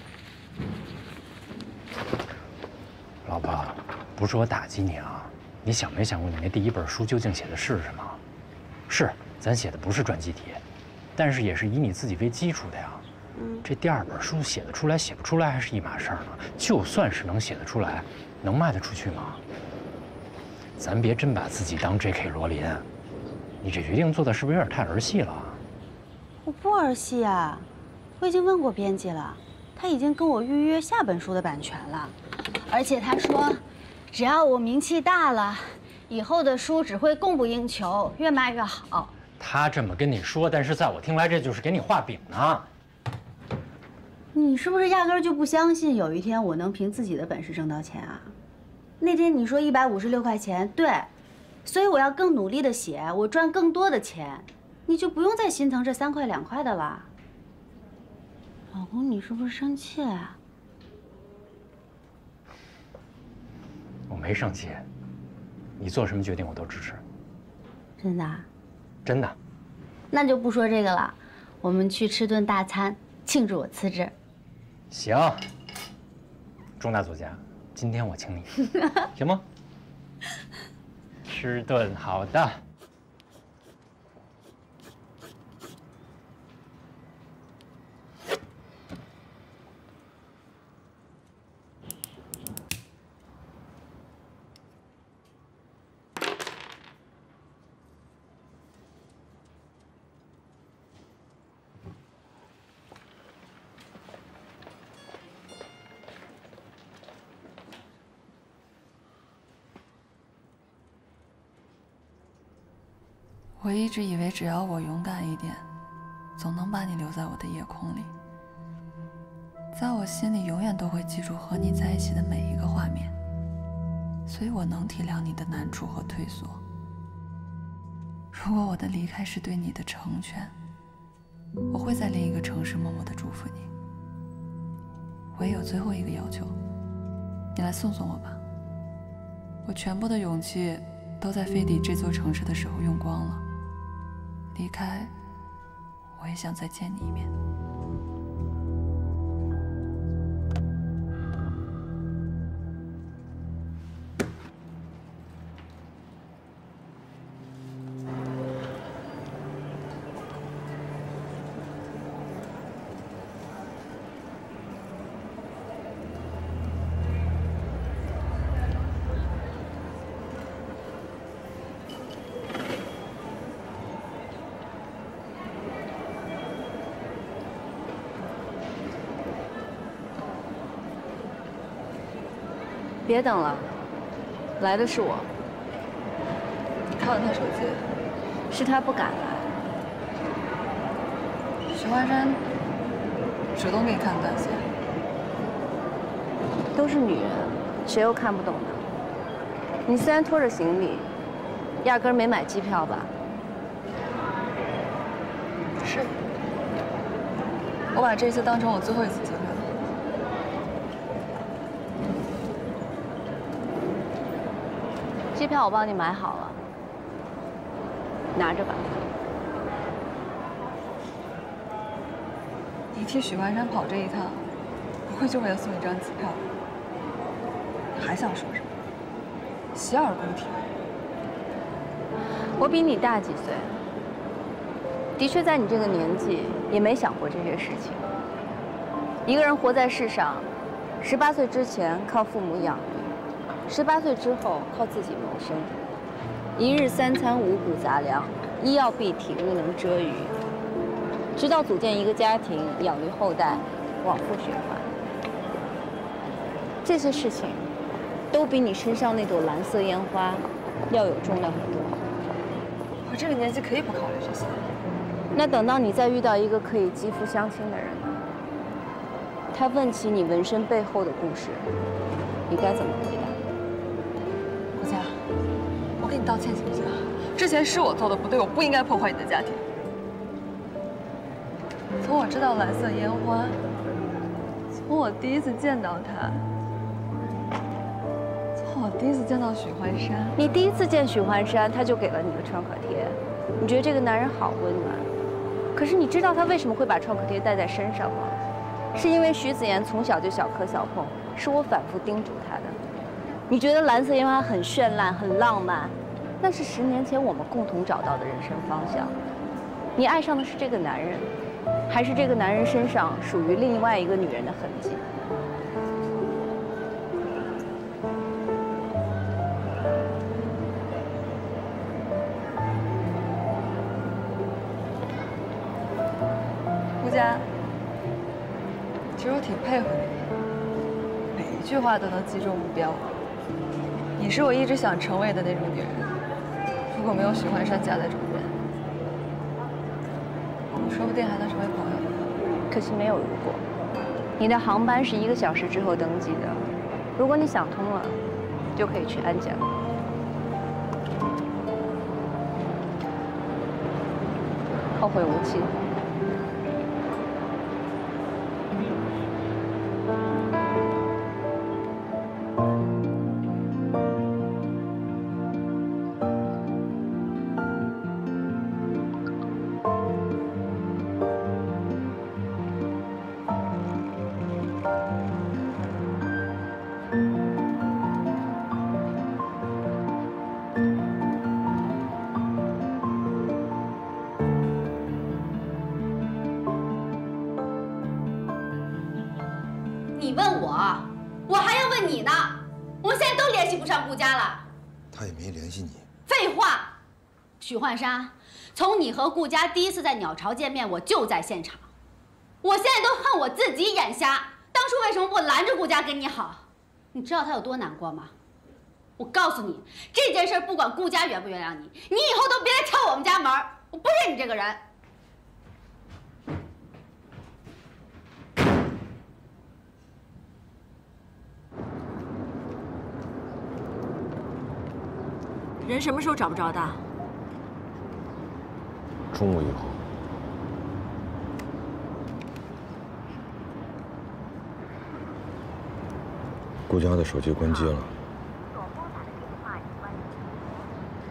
老婆，不是我打击你啊，你想没想过你那第一本书究竟写的是什么？是，咱写的不是传记体，但是也是以你自己为基础的呀。嗯，这第二本书写得出来写不出来还是一码事儿呢。就算是能写得出来，能卖得出去吗？咱别真把自己当 J K 罗琳，你这决定做的是不是有点太儿戏了？ 我不儿戏啊，我已经问过编辑了，他已经跟我预约下本书的版权了，而且他说，只要我名气大了，以后的书只会供不应求，越卖越好。 他这么跟你说，但是在我听来，这就是给你画饼呢。 你是不是压根儿就不相信有一天我能凭自己的本事挣到钱啊？那天你说一百五十六块钱，对，所以我要更努力的写，我赚更多的钱，你就不用再心疼这三块两块的了。老公，你是不是生气了呀？ 我没生气，你做什么决定我都支持。 真的？ 真的。 那就不说这个了，我们去吃顿大餐，庆祝我辞职。 行，钟大作家。今天我请你，行吗？吃顿好的。 我一直以为只要我勇敢一点，总能把你留在我的夜空里，在我心里永远都会记住和你在一起的每一个画面，所以我能体谅你的难处和退缩。如果我的离开是对你的成全，我会在另一个城市默默地祝福你。我也有最后一个要求，你来送送我吧。我全部的勇气都在飞抵这座城市的时候用光了。离开，我也想再见你一面。 别等了，来的是我。 看了他手机， 是他不敢来。 许幻山主动给你看短信， 都是女人，谁又看不懂呢？你虽然拖着行李，压根儿没买机票吧？ 是。我把这次当成我最后一次机会了。 机票我帮你买好了，拿着吧。 你替许幻山跑这一趟，不会就为了送你张机票吧？你还想说什么？洗耳恭听。 我比你大几岁，的确在你这个年纪也没想过这些事情。一个人活在世上，十八岁之前靠父母养育。 十八岁之后靠自己谋生，一日三餐五谷杂粮，医药蔽体，物能遮于，直到组建一个家庭，养育后代，往复循环。这些事情，都比你身上那朵蓝色烟花要有重量很多。 我这个年纪可以不考虑这些。 那等到你再遇到一个可以肌肤相亲的人呢？他问起你纹身背后的故事，你该怎么回答？ 顾佳，我给你道歉行不行？之前是我做的不对，我不应该破坏你的家庭。从我知道蓝色烟花，从我第一次见到他，从我第一次见到许幻山， 你第一次见许幻山，他就给了你个创可贴，你觉得这个男人好温暖。可是你知道他为什么会把创可贴带在身上吗？是因为徐子言从小就小磕小碰，是我反复叮嘱他的。 你觉得蓝色烟花很绚烂、很浪漫，那是十年前我们共同找到的人生方向。你爱上的是这个男人，还是这个男人身上属于另外一个女人的痕迹？ 顾佳，其实我挺佩服你，每一句话都能击中目标。 你是我一直想成为的那种女人，如果没有许幻山夹在中间，我们说不定还能成为朋友。 可惜没有如果。你的航班是一个小时之后登机的，如果你想通了，就可以去安检了。后会无期。 你问我，我还要问你呢。我们现在都联系不上顾佳了。 他也没联系你。 废话，许幻山，从你和顾佳第一次在鸟巢见面，我就在现场。我现在都恨我自己眼瞎，当初为什么不拦着顾佳跟你好？你知道他有多难过吗？我告诉你，这件事不管顾佳原不原谅你，你以后都别来敲我们家门，我不认你这个人。 人什么时候找不着的？ 中午以后。顾佳的手机关机了。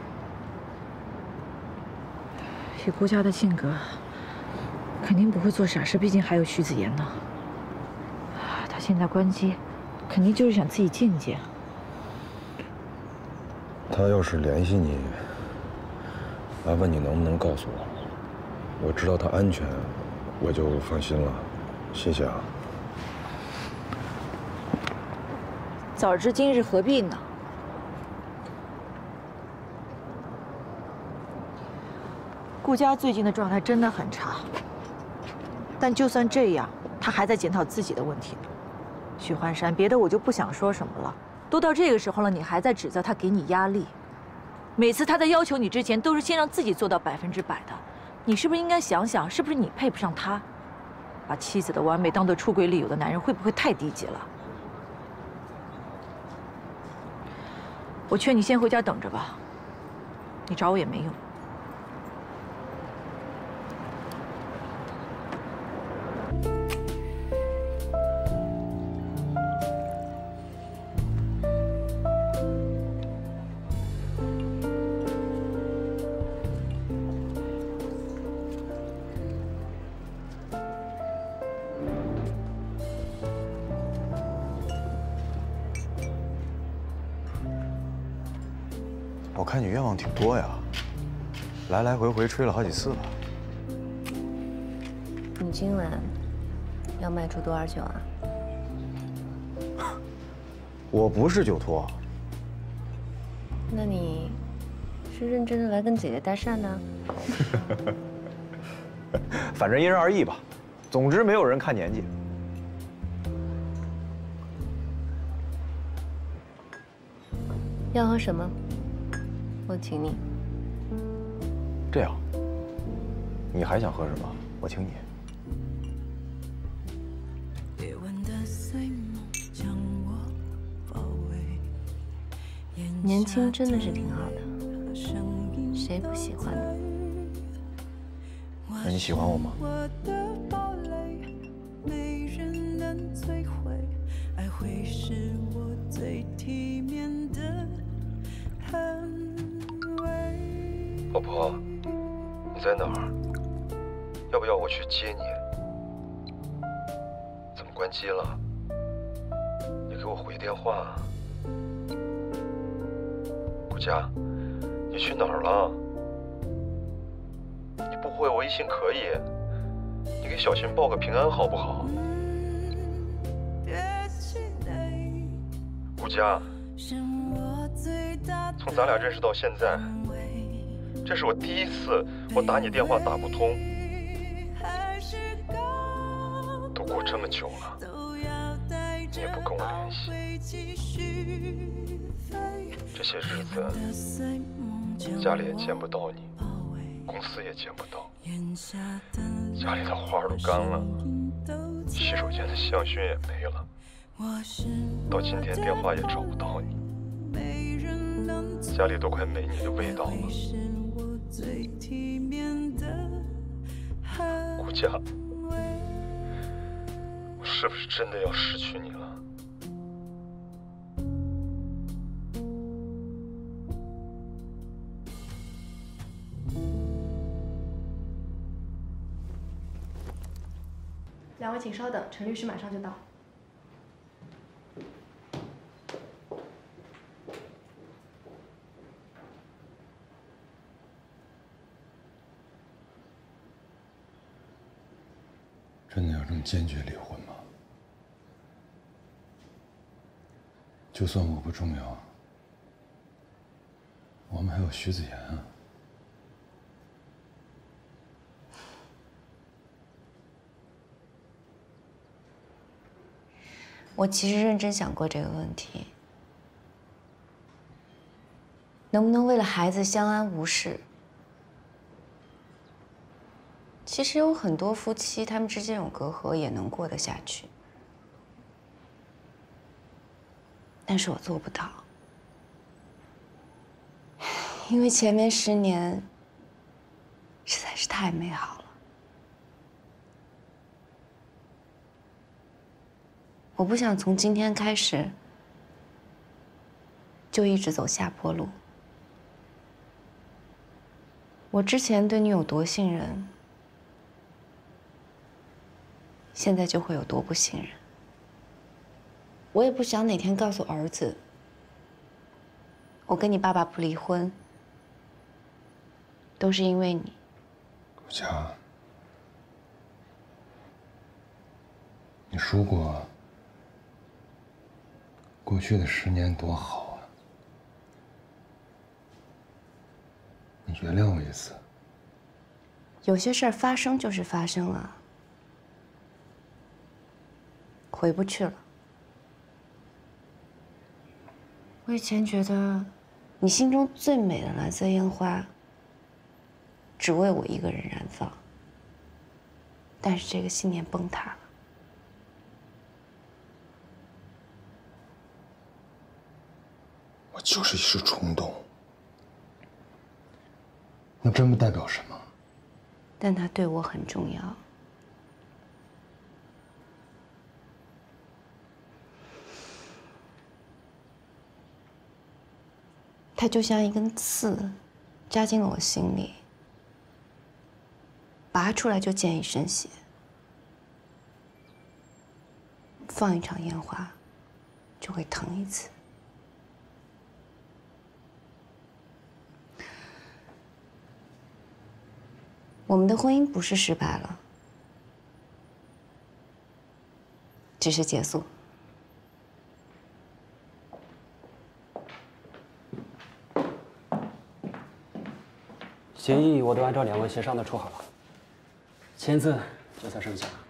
以顾家的性格，肯定不会做傻事，毕竟还有徐子言呢。他现在关机，肯定就是想自己见见。 他要是联系你，麻烦你能不能告诉我？我知道他安全，我就放心了。谢谢啊。 早知今日何必呢？顾家最近的状态真的很差，但就算这样，他还在检讨自己的问题。许幻山，别的我就不想说什么了。都到这个时候了，你还在指责他给你压力。每次他在要求你之前，都是先让自己做到百分之百的。你是不是应该想想，是不是你配不上他？把妻子的完美当做出轨理由的男人，会不会太低级了？我劝你先回家等着吧，你找我也没用。 我看你愿望挺多呀，来来回回吹了好几次了。 你今晚要卖出多少酒啊？ 我不是酒托。 那你是认真的来跟姐姐搭讪呢？ 反正因人而异吧，总之没有人看年纪。 要喝什么？我请你。 这样，你还想喝什么？我请你。 年轻真的是挺好的，谁不喜欢呢？ 那你喜欢我吗？老婆，你在哪儿？要不要我去接你？怎么关机了？你给我回电话啊！顾佳，你去哪儿了？你不回我微信可以，你给小琴报个平安好不好？顾佳，从咱俩认识到现在，这是我第一次我打你电话打不通，都过这么久了，你也不跟我联系。这些日子，家里也见不到你，公司也见不到，家里的花都干了，洗手间的香薰也没了，到今天电话也找不到你，家里都快没你的味道了。顾佳，我是不是真的要失去你了？ 两位请稍等，陈律师马上就到。 真的要这么坚决离婚吗？就算我不重要，我们还有徐子言啊。 我其实认真想过这个问题，能不能为了孩子相安无事？其实有很多夫妻，他们之间有隔阂也能过得下去，但是我做不到，因为前面十年实在是太美好了。我不想从今天开始就一直走下坡路。 我之前对你有多信任，现在就会有多不信任。我也不想哪天告诉儿子，我跟你爸爸不离婚，都是因为你。 顾佳，你说过，过去的十年多好啊，你原谅我一次。 有些事儿发生就是发生了，回不去了。我以前觉得，你心中最美的蓝色烟花，只为我一个人燃放。但是这个信念崩塌了。 我就是一时冲动，那真不代表什么。 但它对我很重要。它就像一根刺，扎进了我心里，拔出来就溅一身血。放一场烟花，就会疼一次。我们的婚姻不是失败了，只是结束。 协议我都按照两位协商的出好了，签字就算生效了。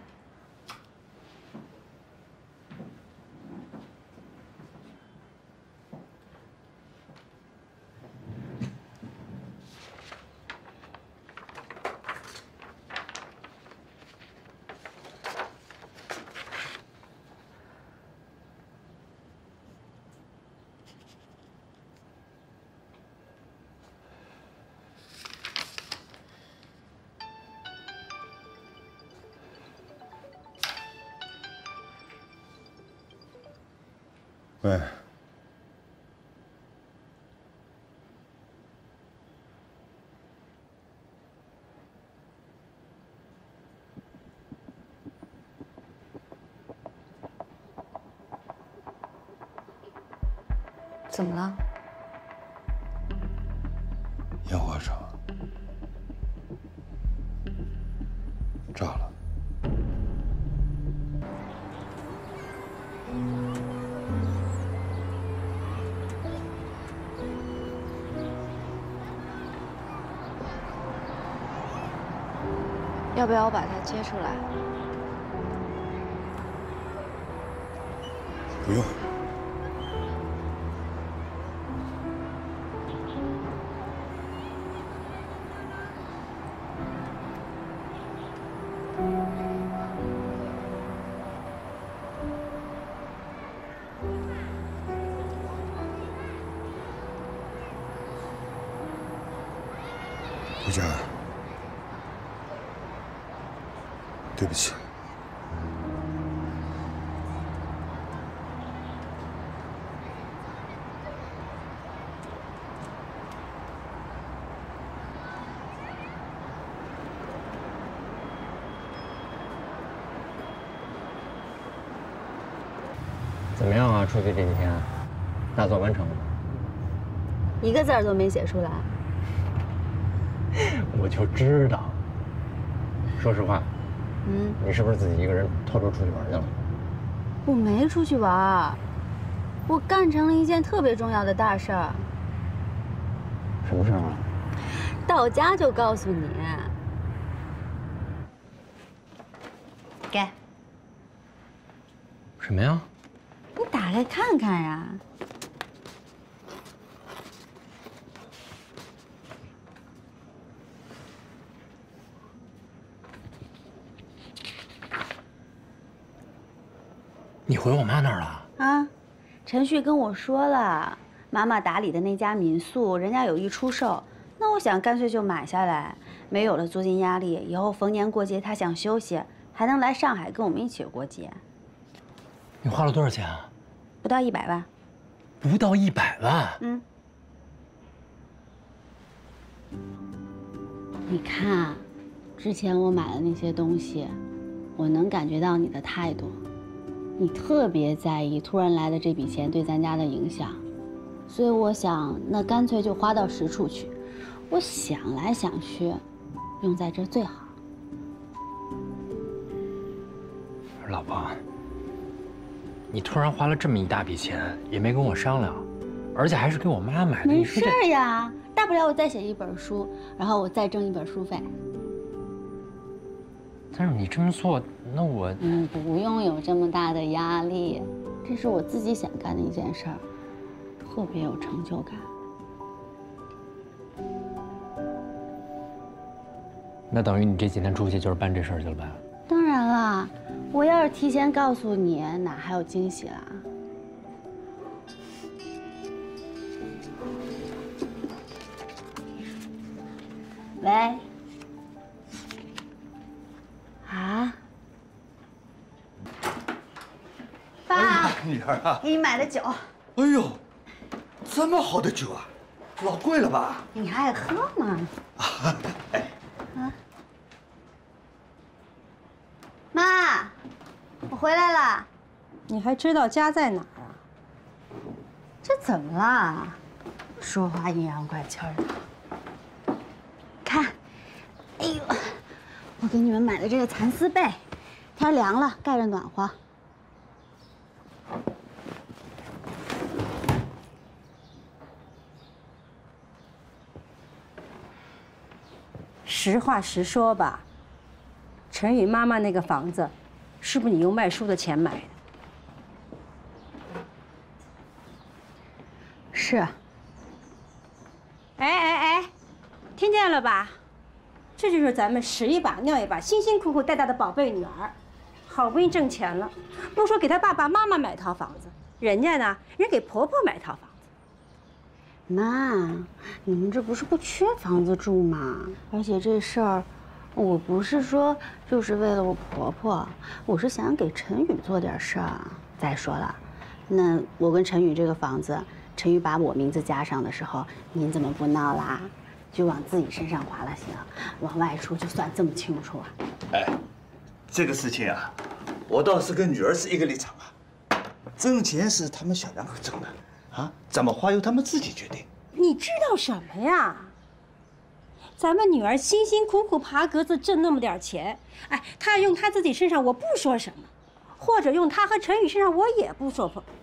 喂， 怎么了？ 烟花厂炸了。 要不要我把它接出来？ 不用。顾佳，对不起。 怎么样啊？出去这几天，大作完成了吗？ 一个字儿都没写出来。 我就知道。说实话， 嗯， 你是不是自己一个人偷偷出去玩去了？ 我没出去玩，我干成了一件特别重要的大事儿。 什么事儿啊？ 到家就告诉你。给。 什么呀？ 你打开看看呀。 你回我妈那儿了？ 啊，陈旭跟我说了，妈妈打理的那家民宿，人家有意出售，那我想干脆就买下来，没有了租金压力，以后逢年过节他想休息，还能来上海跟我们一起过节。 你花了多少钱啊？ 不到一百万。 不到一百万？ 嗯。 你看，之前我买的那些东西，我能感觉到你的态度，你特别在意突然来的这笔钱对咱家的影响，所以我想，那干脆就花到实处去。我想来想去，用在这最好。 老婆，你突然花了这么一大笔钱，也没跟我商量，而且还是给我妈买的。 没事呀，大不了我再写一本书，然后我再挣一本书费。 但是你这么做，那我…… 嗯，不用有这么大的压力，这是我自己想干的一件事儿，特别有成就感。 那等于你这几天出去就是办这事儿去了呗？ 当然啦，我要是提前告诉你，哪还有惊喜啦？喂。啊？ 爸，女儿啊， 给你买的酒。 哎呦，这么好的酒啊，老贵了吧？ 你还爱喝吗？ 哎， 啊，妈，我回来了。 你还知道家在哪儿啊？ 这怎么了？说话阴阳怪气儿的。看，哎呦，我给你们买的这个蚕丝被，天凉了盖着暖和。 实话实说吧，陈宇妈妈那个房子，是不是你用卖书的钱买的？ 是。 哎哎哎，听见了吧？这就是咱们屎一把尿一把，辛辛苦苦带大的宝贝女儿，好不容易挣钱了，不说给她爸爸妈妈买套房子，人家呢，人给婆婆买套房子。 妈，你们这不是不缺房子住吗？而且这事儿，我不是说就是为了我婆婆，我是想给陈宇做点事儿。再说了，那我跟陈宇这个房子，陈宇把我名字加上的时候，您怎么不闹啦？就往自己身上花了行，往外出就算这么清楚啊？ 哎，这个事情啊，我倒是跟女儿是一个立场啊。挣钱是他们小两口挣的。啊，怎么花由他们自己决定。 你知道什么呀？咱们女儿辛辛苦苦爬格子挣那么点钱，哎，她用她自己身上我不说什么，或者用她和陈宇身上我也不说破。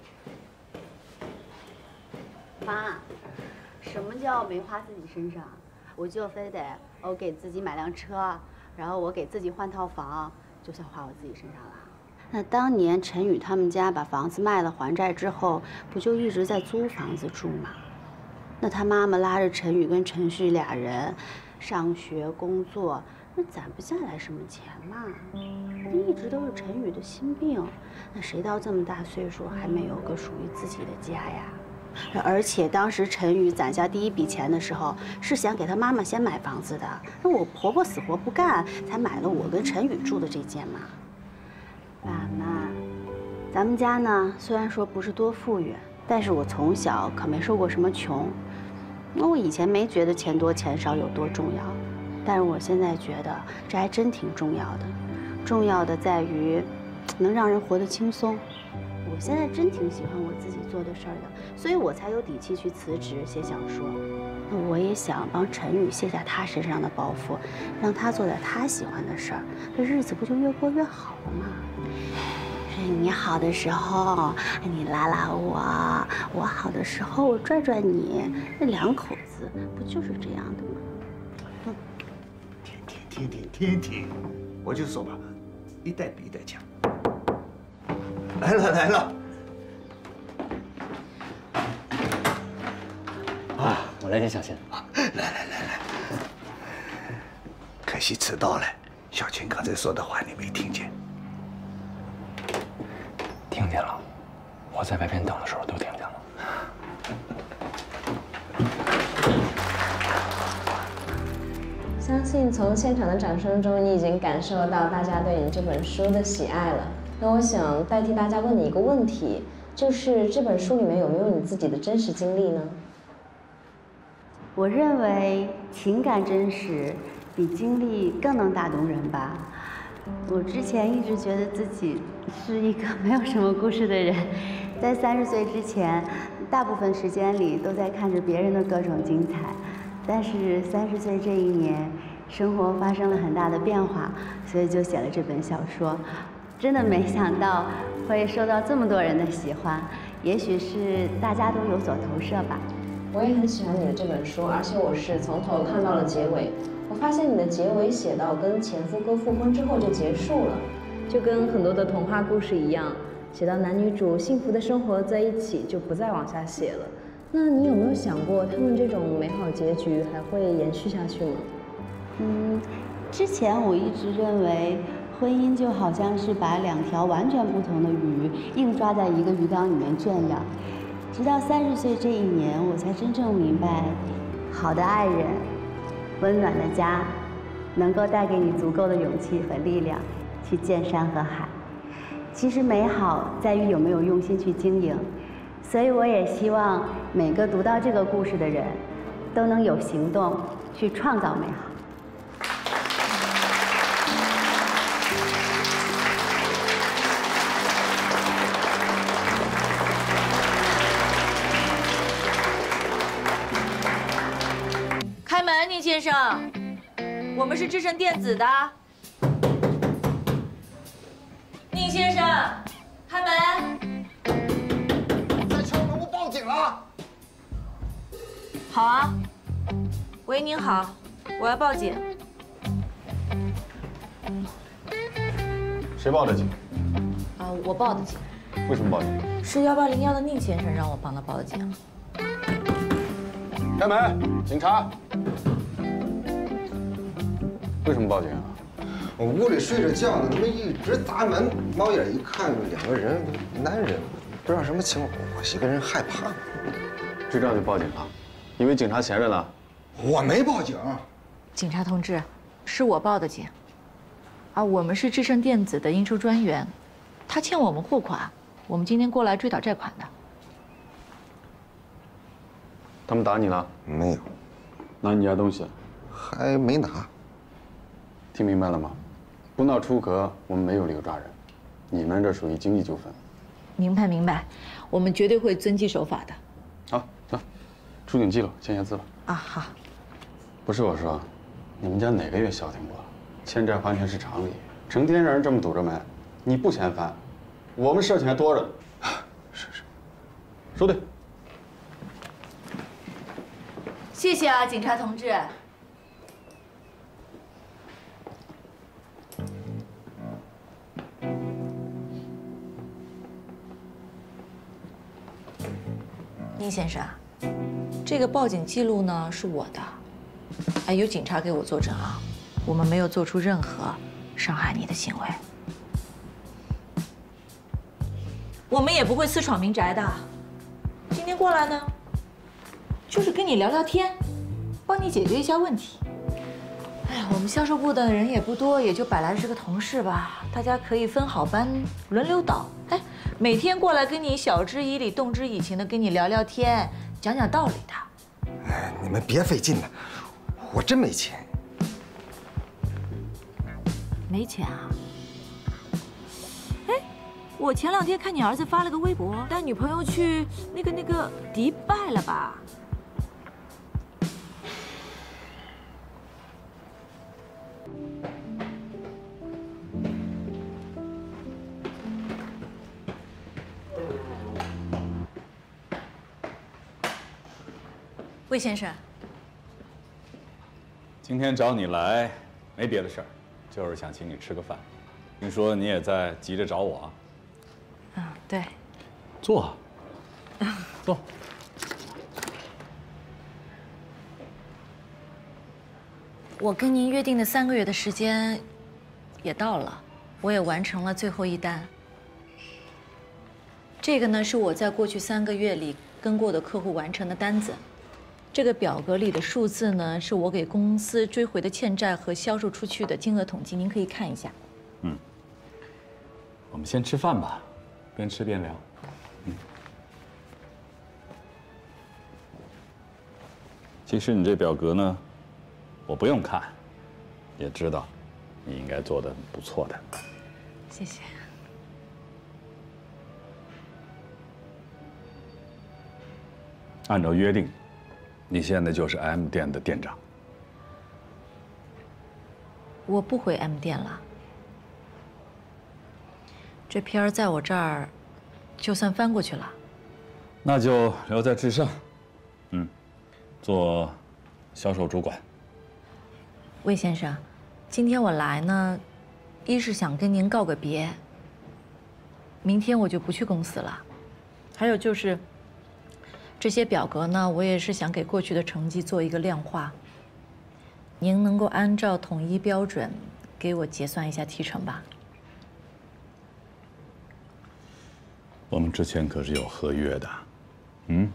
妈，什么叫没花自己身上？我就非得我给自己买辆车，然后我给自己换套房，就算花我自己身上了。那当年陈宇他们家把房子卖了还债之后，不就一直在租房子住吗？那他妈妈拉着陈宇跟陈旭俩人上学工作，那攒不下来什么钱嘛。那一直都是陈宇的心病，那谁到这么大岁数还没有个属于自己的家呀？而且当时陈宇攒下第一笔钱的时候，是想给他妈妈先买房子的。那我婆婆死活不干，才买了我跟陈宇住的这间嘛。爸妈，咱们家呢，虽然说不是多富裕，但是我从小可没受过什么穷。那我以前没觉得钱多钱少有多重要，但是我现在觉得这还真挺重要的。重要的在于，能让人活得轻松。我现在真挺喜欢我自己做的事儿的，所以我才有底气去辞职写小说。那我也想帮陈宇卸下他身上的包袱，让他做点他喜欢的事儿，这日子不就越过越好了吗？你好的时候，你拉拉我；我好的时候，我拽拽你。这两口子不就是这样的吗？嗯， 听听听听听听，我就说吧，一代比一代强。来了来了。 啊，我来点小心。 来来来来，可惜迟到了，小琴刚才说的话你没听见。 听见了，我在外边等的时候都听见了。 相信从现场的掌声中，你已经感受到大家对你这本书的喜爱了。那我想代替大家问你一个问题，就是这本书里面有没有你自己的真实经历呢？ 我认为情感真实比经历更能打动人吧。我之前一直觉得自己是一个没有什么故事的人，在三十岁之前，大部分时间里都在看着别人的各种精彩。但是三十岁这一年，生活发生了很大的变化，所以就写了这本小说。真的没想到会受到这么多人的喜欢，也许是大家都有所投射吧。 我也很喜欢你的这本书，而且我是从头看到了结尾。我发现你的结尾写到跟前夫哥复婚之后就结束了，就跟很多的童话故事一样，写到男女主幸福的生活在一起就不再往下写了。那你有没有想过，他们这种美好结局还会延续下去吗？ 嗯，之前我一直认为，婚姻就好像是把两条完全不同的鱼硬抓在一个鱼缸里面圈养。直到三十岁这一年，我才真正明白，好的爱人，温暖的家，能够带给你足够的勇气和力量，去见山和海。其实美好在于有没有用心去经营。所以我也希望每个读到这个故事的人，都能有行动去创造美好。 开门，宁先生，我们是智胜电子的。宁先生，开门。 警了！ 好啊，喂，您好，我要报警。 谁报的警？ 啊，我报的警。 为什么报警？ 是幺八零幺的宁先生让我帮他报的警。 开门，警察。为什么报警啊？ 我屋里睡着觉呢，他妈一直砸门，猫眼一看，两个人，男人。不知道什么情况，我一个人害怕。 就这样就报警了？以为警察闲着呢？ 我没报警。 警察同志，是我报的警。啊，我们是智胜电子的应收专员，他欠我们货款，我们今天过来追讨债款的。 他们打你了？ 没有。 拿你家东西？ 还没拿。 听明白了吗？不闹出格，我们没有理由抓人。你们这属于经济纠纷。 明白明白，我们绝对会遵纪守法的。 好，走，出警记录，签下字了。 啊，好。 不是我说，你们家哪个月消停过？欠债还钱是常理，成天让人这么堵着门，你不嫌烦，我们事情还多着呢。是是，收队。 谢谢啊，警察同志。宁先生，这个报警记录呢是我的，哎，有警察给我作证啊，我们没有做出任何伤害你的行为，我们也不会私闯民宅的。今天过来呢，就是跟你聊聊天，帮你解决一下问题。哎呀，我们销售部的人也不多，也就百来十个同事吧，大家可以分好班，轮流倒。哎。每天过来跟你晓之以理、动之以情的跟你聊聊天，讲讲道理的。 哎，你们别费劲了，我真没钱。 没钱啊？哎，我前两天看你儿子发了个微博，带女朋友去那个那个迪拜了吧？魏先生， 今天找你来没别的事儿，就是想请你吃个饭。听说你也在急着找我啊？ 嗯，对。 坐，坐。 我跟您约定的三个月的时间也到了，我也完成了最后一单。这个呢，是我在过去三个月里跟过的客户完成的单子。这个表格里的数字呢，是我给公司追回的欠债和销售出去的金额统计，您可以看一下。 嗯，我们先吃饭吧，边吃边聊。嗯， 其实你这表格呢，我不用看，也知道你应该做的不错的。 谢谢。 按照约定，你现在就是 M 店的店长。 我不回 M 店了。这片儿在我这儿，就算翻过去了。 那就留在至上，嗯，做销售主管。 魏先生，今天我来呢，一是想跟您告个别。明天我就不去公司了。还有就是，这些表格呢，我也是想给过去的成绩做一个量化。您能够按照统一标准给我结算一下提成吧？ 我们之前可是有合约的，嗯，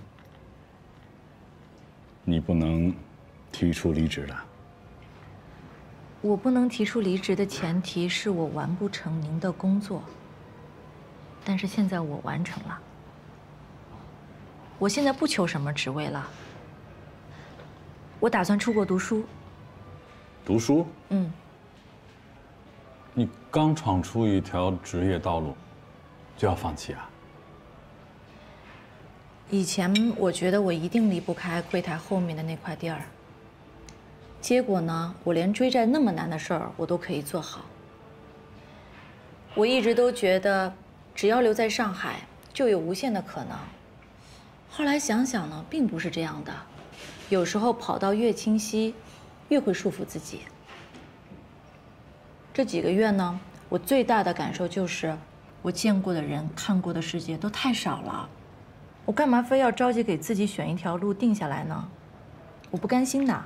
你不能提出离职的。 我不能提出离职的前提是我完不成您的工作，但是现在我完成了。我现在不求什么职位了，我打算出国读书。 读书？ 嗯。 你刚闯出一条职业道路，就要放弃啊？ 以前我觉得我一定离不开柜台后面的那块地儿。结果呢，我连追债那么难的事儿我都可以做好。我一直都觉得，只要留在上海，就有无限的可能。后来想想呢，并不是这样的。有时候跑道越清晰，越会束缚自己。这几个月呢，我最大的感受就是，我见过的人、看过的世界都太少了。我干嘛非要着急给自己选一条路定下来呢？我不甘心的。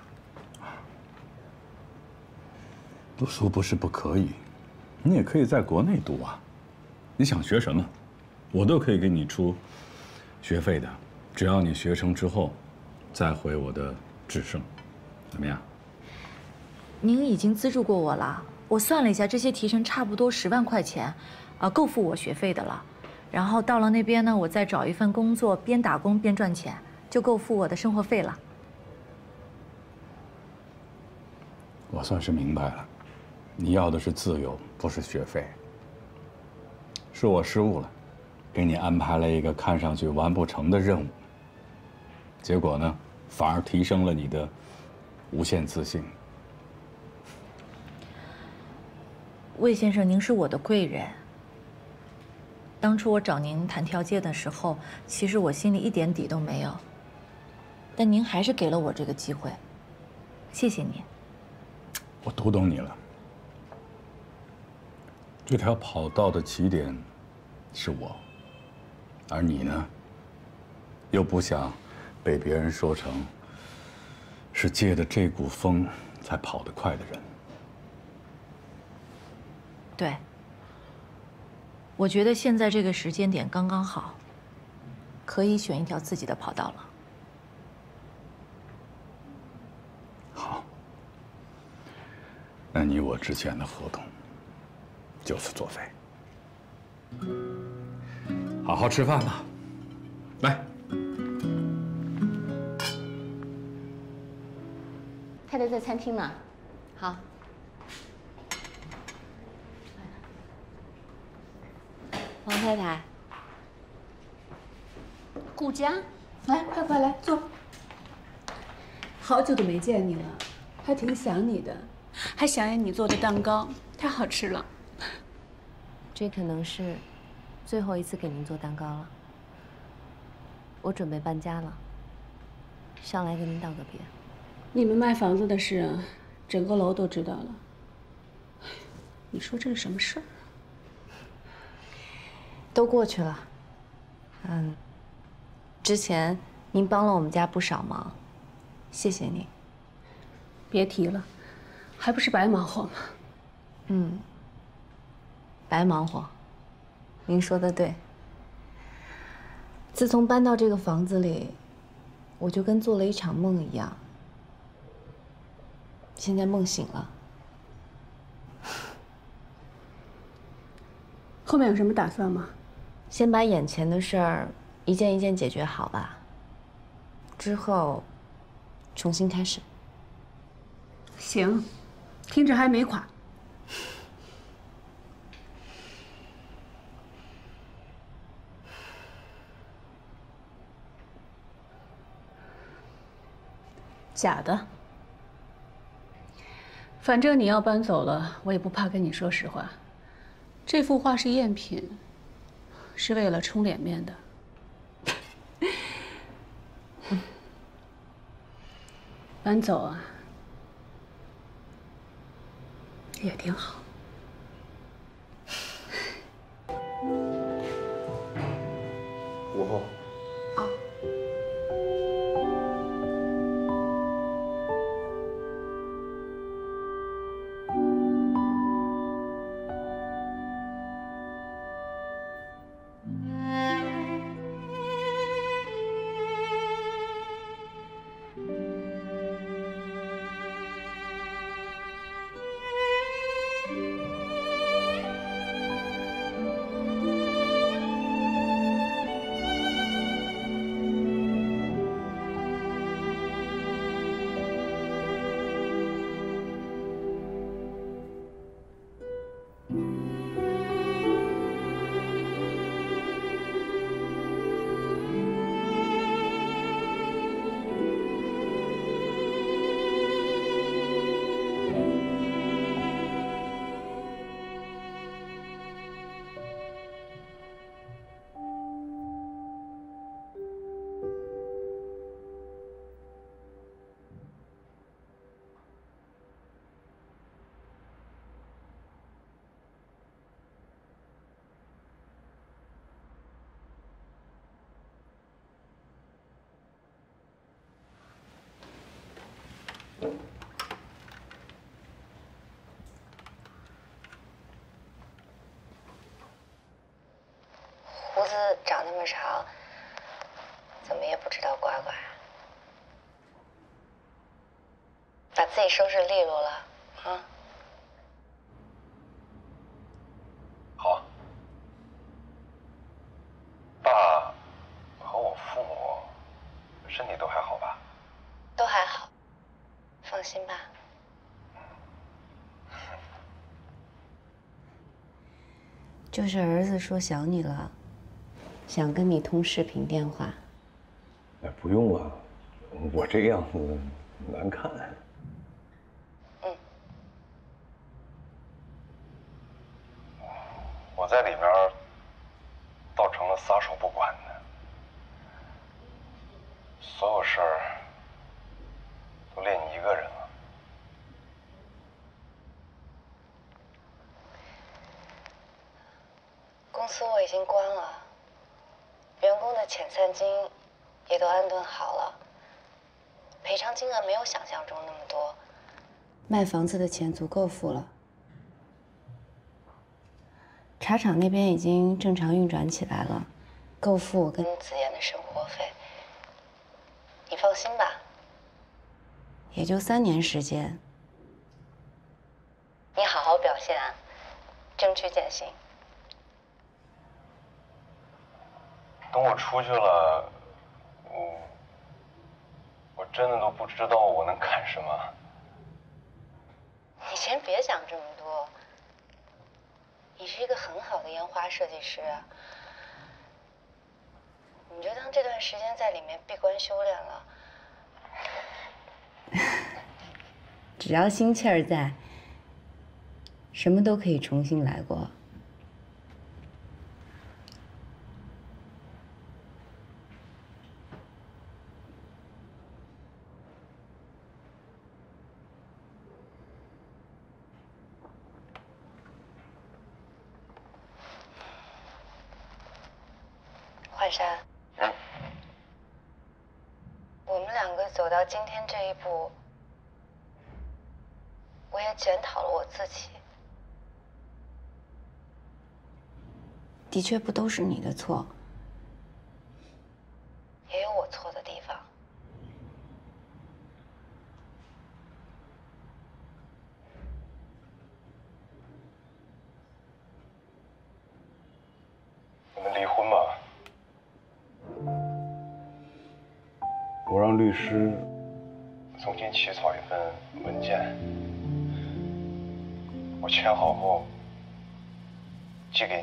读书不是不可以，你也可以在国内读啊。你想学什么，我都可以给你出学费的，只要你学成之后，再回我的智胜，怎么样？ 您已经资助过我了，我算了一下，这些提成差不多十万块钱，啊，够付我学费的了。然后到了那边呢，我再找一份工作，边打工边赚钱，就够付我的生活费了。 我算是明白了，你要的是自由，不是学费。是我失误了，给你安排了一个看上去完不成的任务，结果呢，反而提升了你的无限自信。 魏先生，您是我的贵人。当初我找您谈条件的时候，其实我心里一点底都没有。但您还是给了我这个机会，谢谢您。 我读懂你了。这条跑道的起点是我，而你呢，又不想被别人说成是借的这股风才跑得快的人。 对。我觉得现在这个时间点刚刚好，可以选一条自己的跑道了。 好，那你我之前的合同就此作废。好好吃饭吧，来。 太太在餐厅呢，好。王太太， 顾佳，来，快快来坐。好久都没见你了，还挺想你的，还想念你做的蛋糕，太好吃了。 这可能是最后一次给您做蛋糕了。我准备搬家了，上来跟您道个别。 你们卖房子的事，整个楼都知道了。你说这是什么事儿？ 都过去了。嗯，之前您帮了我们家不少忙，谢谢您。 别提了，还不是白忙活吗？ 嗯，白忙活。您说的对。自从搬到这个房子里，我就跟做了一场梦一样。现在梦醒了。 后面有什么打算吗？ 先把眼前的事儿一件一件解决好吧。之后， 重新开始。 行，听着还没垮。假的。反正你要搬走了，我也不怕跟你说实话。这幅画是赝品，是为了充脸面的。搬走啊，也挺好。 午后。 胡子长那么长，怎么也不知道刮刮呀？把自己收拾利落了，啊？ 好。爸和我父母身体都还好吧？ 都还好，放心吧。就是儿子说想你了，想跟你通视频电话。 哎，不用了，我这个样子难看。 嗯。 我在里面倒成了撒手不管的，所有事儿都赖你一个人了。 公司我已经关了，员工的遣散金也都安顿好了，赔偿金额没有想象中那么多，卖房子的钱足够付了。茶厂那边已经正常运转起来了，够付我跟子妍的生活费。你放心吧，也就三年时间，你好好表现啊，争取减薪。 等我出去了，我我真的都不知道我能干什么。 你先别想这么多，你是一个很好的烟花设计师，你就当这段时间在里面闭关修炼了。只要心气儿在，什么都可以重新来过。焕山， 嗯， 我们两个走到今天这一步，我也检讨了我自己。的确不都是你的错，也有我错的地方。 我们离婚吧。我让律师总经起草一份文件，我签好后寄给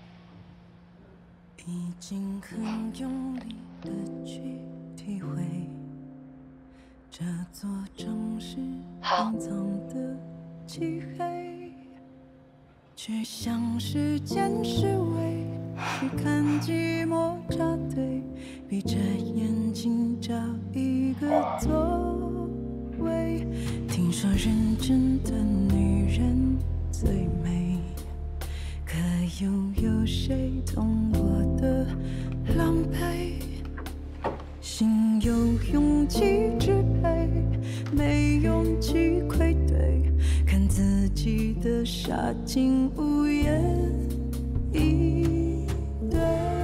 你。 已经很用力的去体会这座城市隐藏的漆黑，去向时间示威，去看寂寞扎堆，闭着眼睛找一个座位。听说认真的女人最美，可又有谁懂我的狼狈？心有勇气支配，没勇气愧对，看自己的傻劲无言以对。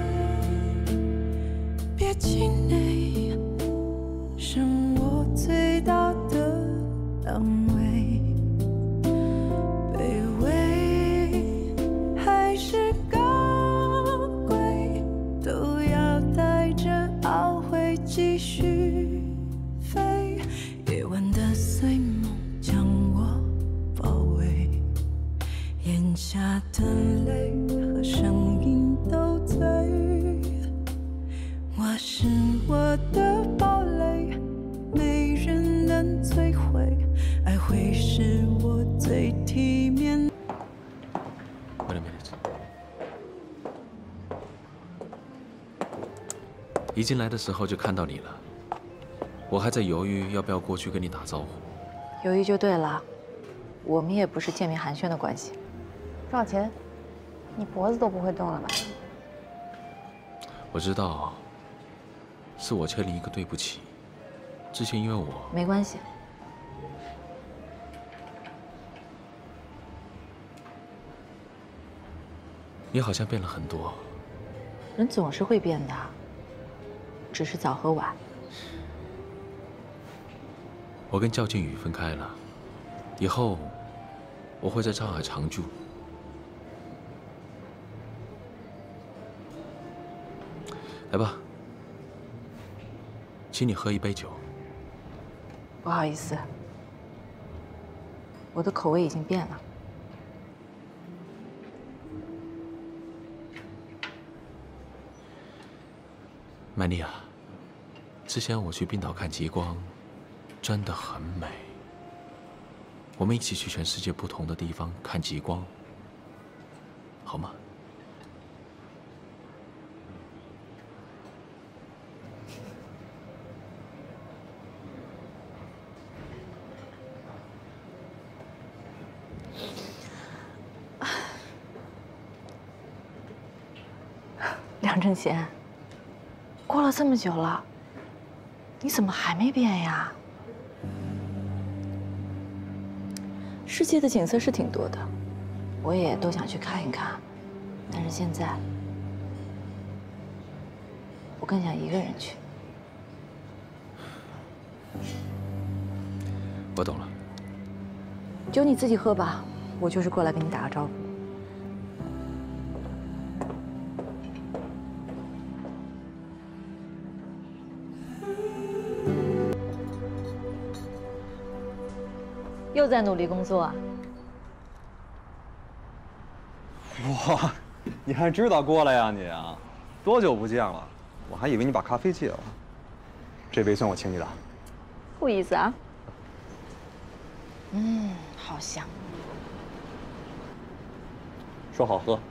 别气馁，是我最大的安慰。卑微还是高贵，都要带着懊悔继续飞。夜晚的碎梦将我包围，眼下的泪和声音都醉。我是我的堡垒，没人能摧毁，爱会是我最体面。 Wait a minute。一进来的时候就看到你了，我还在犹豫要不要过去跟你打招呼。 犹豫就对了，我们也不是见面寒暄的关系。 赵钱，你脖子都不会动了吧？ 我知道，是我欠你一个对不起。之前因为我…… 没关系。 你好像变了很多。 人总是会变的，只是早和晚。 我跟赵靖宇分开了，以后我会在上海常住。来吧，请你喝一杯酒。 不好意思，我的口味已经变了。 曼妮啊，之前我去冰岛看极光，真的很美。我们一起去全世界不同的地方看极光，好吗？ 梁正贤，过了这么久了，你怎么还没变呀？世界的景色是挺多的，我也都想去看一看，但是现在，我更想一个人去。 我懂了。 酒你自己喝吧，我就是过来跟你打个招呼。又在努力工作啊？ 哇，你还知道过来呀你啊？多久不见了？我还以为你把咖啡戒了。这杯算我请你的。 不好意思啊。嗯，好香。 说好喝。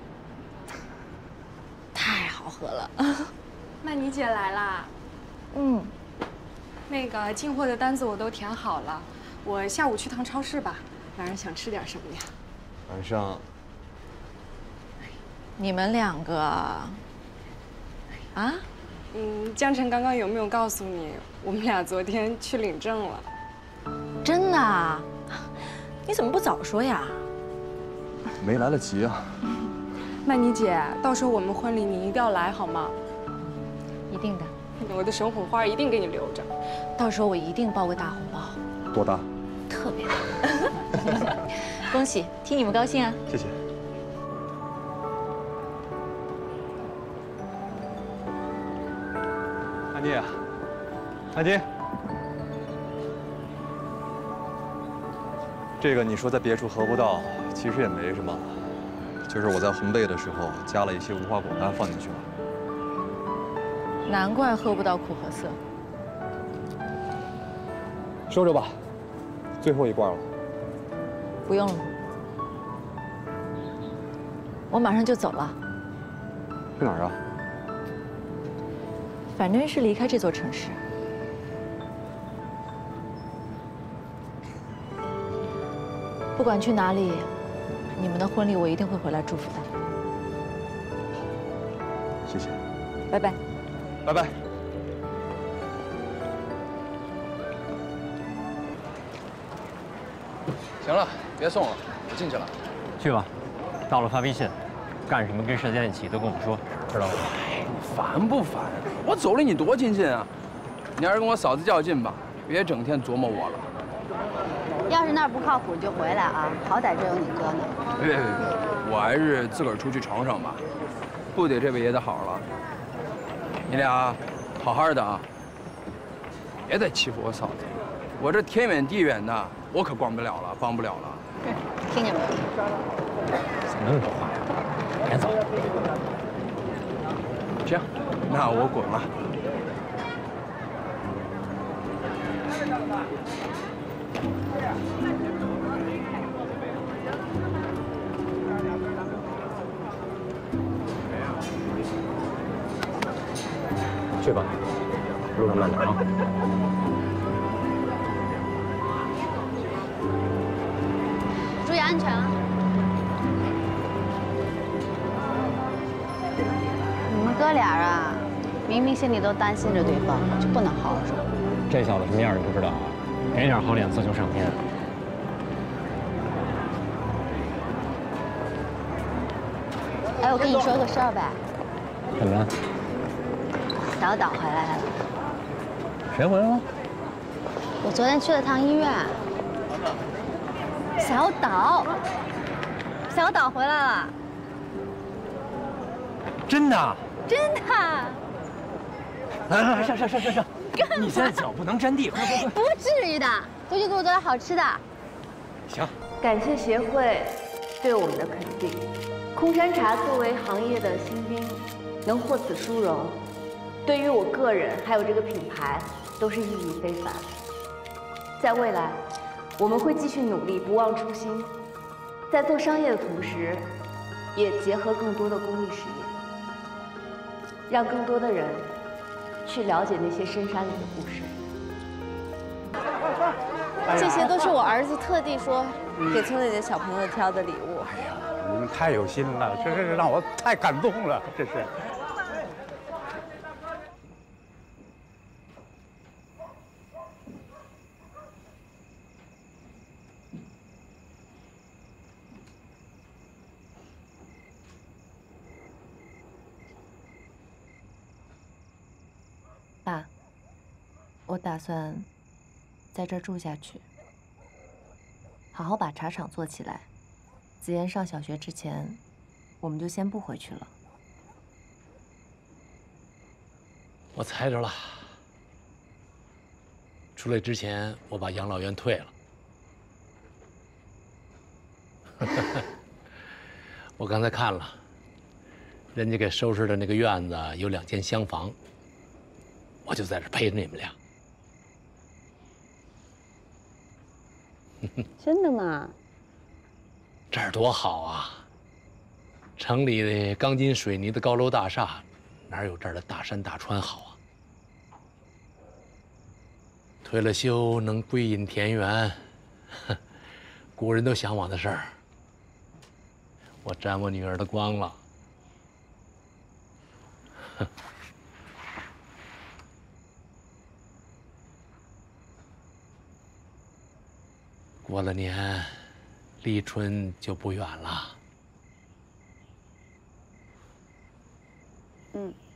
太好喝了。 曼妮姐来啦。 嗯。 那个进货的单子我都填好了。我下午去趟超市吧，晚上想吃点什么呀？ 晚上， 你们两个啊？ 嗯，江晨刚刚有没有告诉你，我们俩昨天去领证了？ 真的啊？你怎么不早说呀？ 没来得及啊。 曼妮姐，到时候我们婚礼你一定要来好吗？ 一定的。 我的神火花一定给你留着， 到时候我一定包个大红包。 多大？ 特别大。恭喜，替你们高兴啊！ 谢谢。安妮啊，安妮， 这个你说在别处喝不到，其实也没什么，就是我在烘焙的时候加了一些无花果干放进去了。 难怪喝不到苦荷色。 收着吧，最后一罐了。 不用了，我马上就走了。 去哪儿啊？ 反正是离开这座城市。不管去哪里，你们的婚礼我一定会回来祝福的。 谢谢。 拜拜。 拜拜。 行了，别送了，我进去了。 去吧，到了发微信，干什么跟社监一起都跟我们说，知道吗？ 哎，你烦不烦？我走离你多亲近啊！你还是跟我嫂子较劲吧，别整天琢磨我了。 要是那儿不靠谱，你就回来啊！好歹这有你哥呢。 别别别，我还是自个儿出去闯闯吧，不得这位爷的好了。你俩好好的啊，别再欺负我嫂子。我这天远地远的，我可管不了了，帮不了了。 听见没有？ 怎么那么多话呀？赶紧走。 这样，那我滚了。 去吧，路上慢点啊。 注意安全啊！你们哥俩啊，明明心里都担心着对方，就不能好好说。 这小子什么样你不知道啊？给点好脸色就上天。 哎，我跟你说个事儿呗。 怎么了？ 小岛回来了。 谁回来了？ 我昨天去了趟医院。小岛，小岛回来了。 真的？ 真的。 来来来，上上上上上！你现在脚不能沾地，快快快！ 不至于的，回去给我做点好吃的。 行。 感谢协会对我们的肯定。空山茶作为行业的新兵，能获此殊荣，对于我个人还有这个品牌都是意义非凡。在未来，我们会继续努力，不忘初心，在做商业的同时，也结合更多的公益事业，让更多的人去了解那些深山里的故事。 这些都是我儿子特地说给村里的小朋友挑的礼物。 哎呀，你们太有心了，这是让我太感动了，这是。 爸，我打算在这儿住下去，好好把茶厂做起来。子妍上小学之前，我们就先不回去了。 我猜着了，出来之前我把养老院退了。我刚才看了，人家给收拾的那个院子有两间厢房。我就在这陪着你们俩。 真的吗？ 这儿多好啊！城里的钢筋水泥的高楼大厦，哪有这儿的大山大川好啊？退了休能归隐田园，古人都向往的事儿。我沾我女儿的光了。过了年，立春就不远了。 嗯。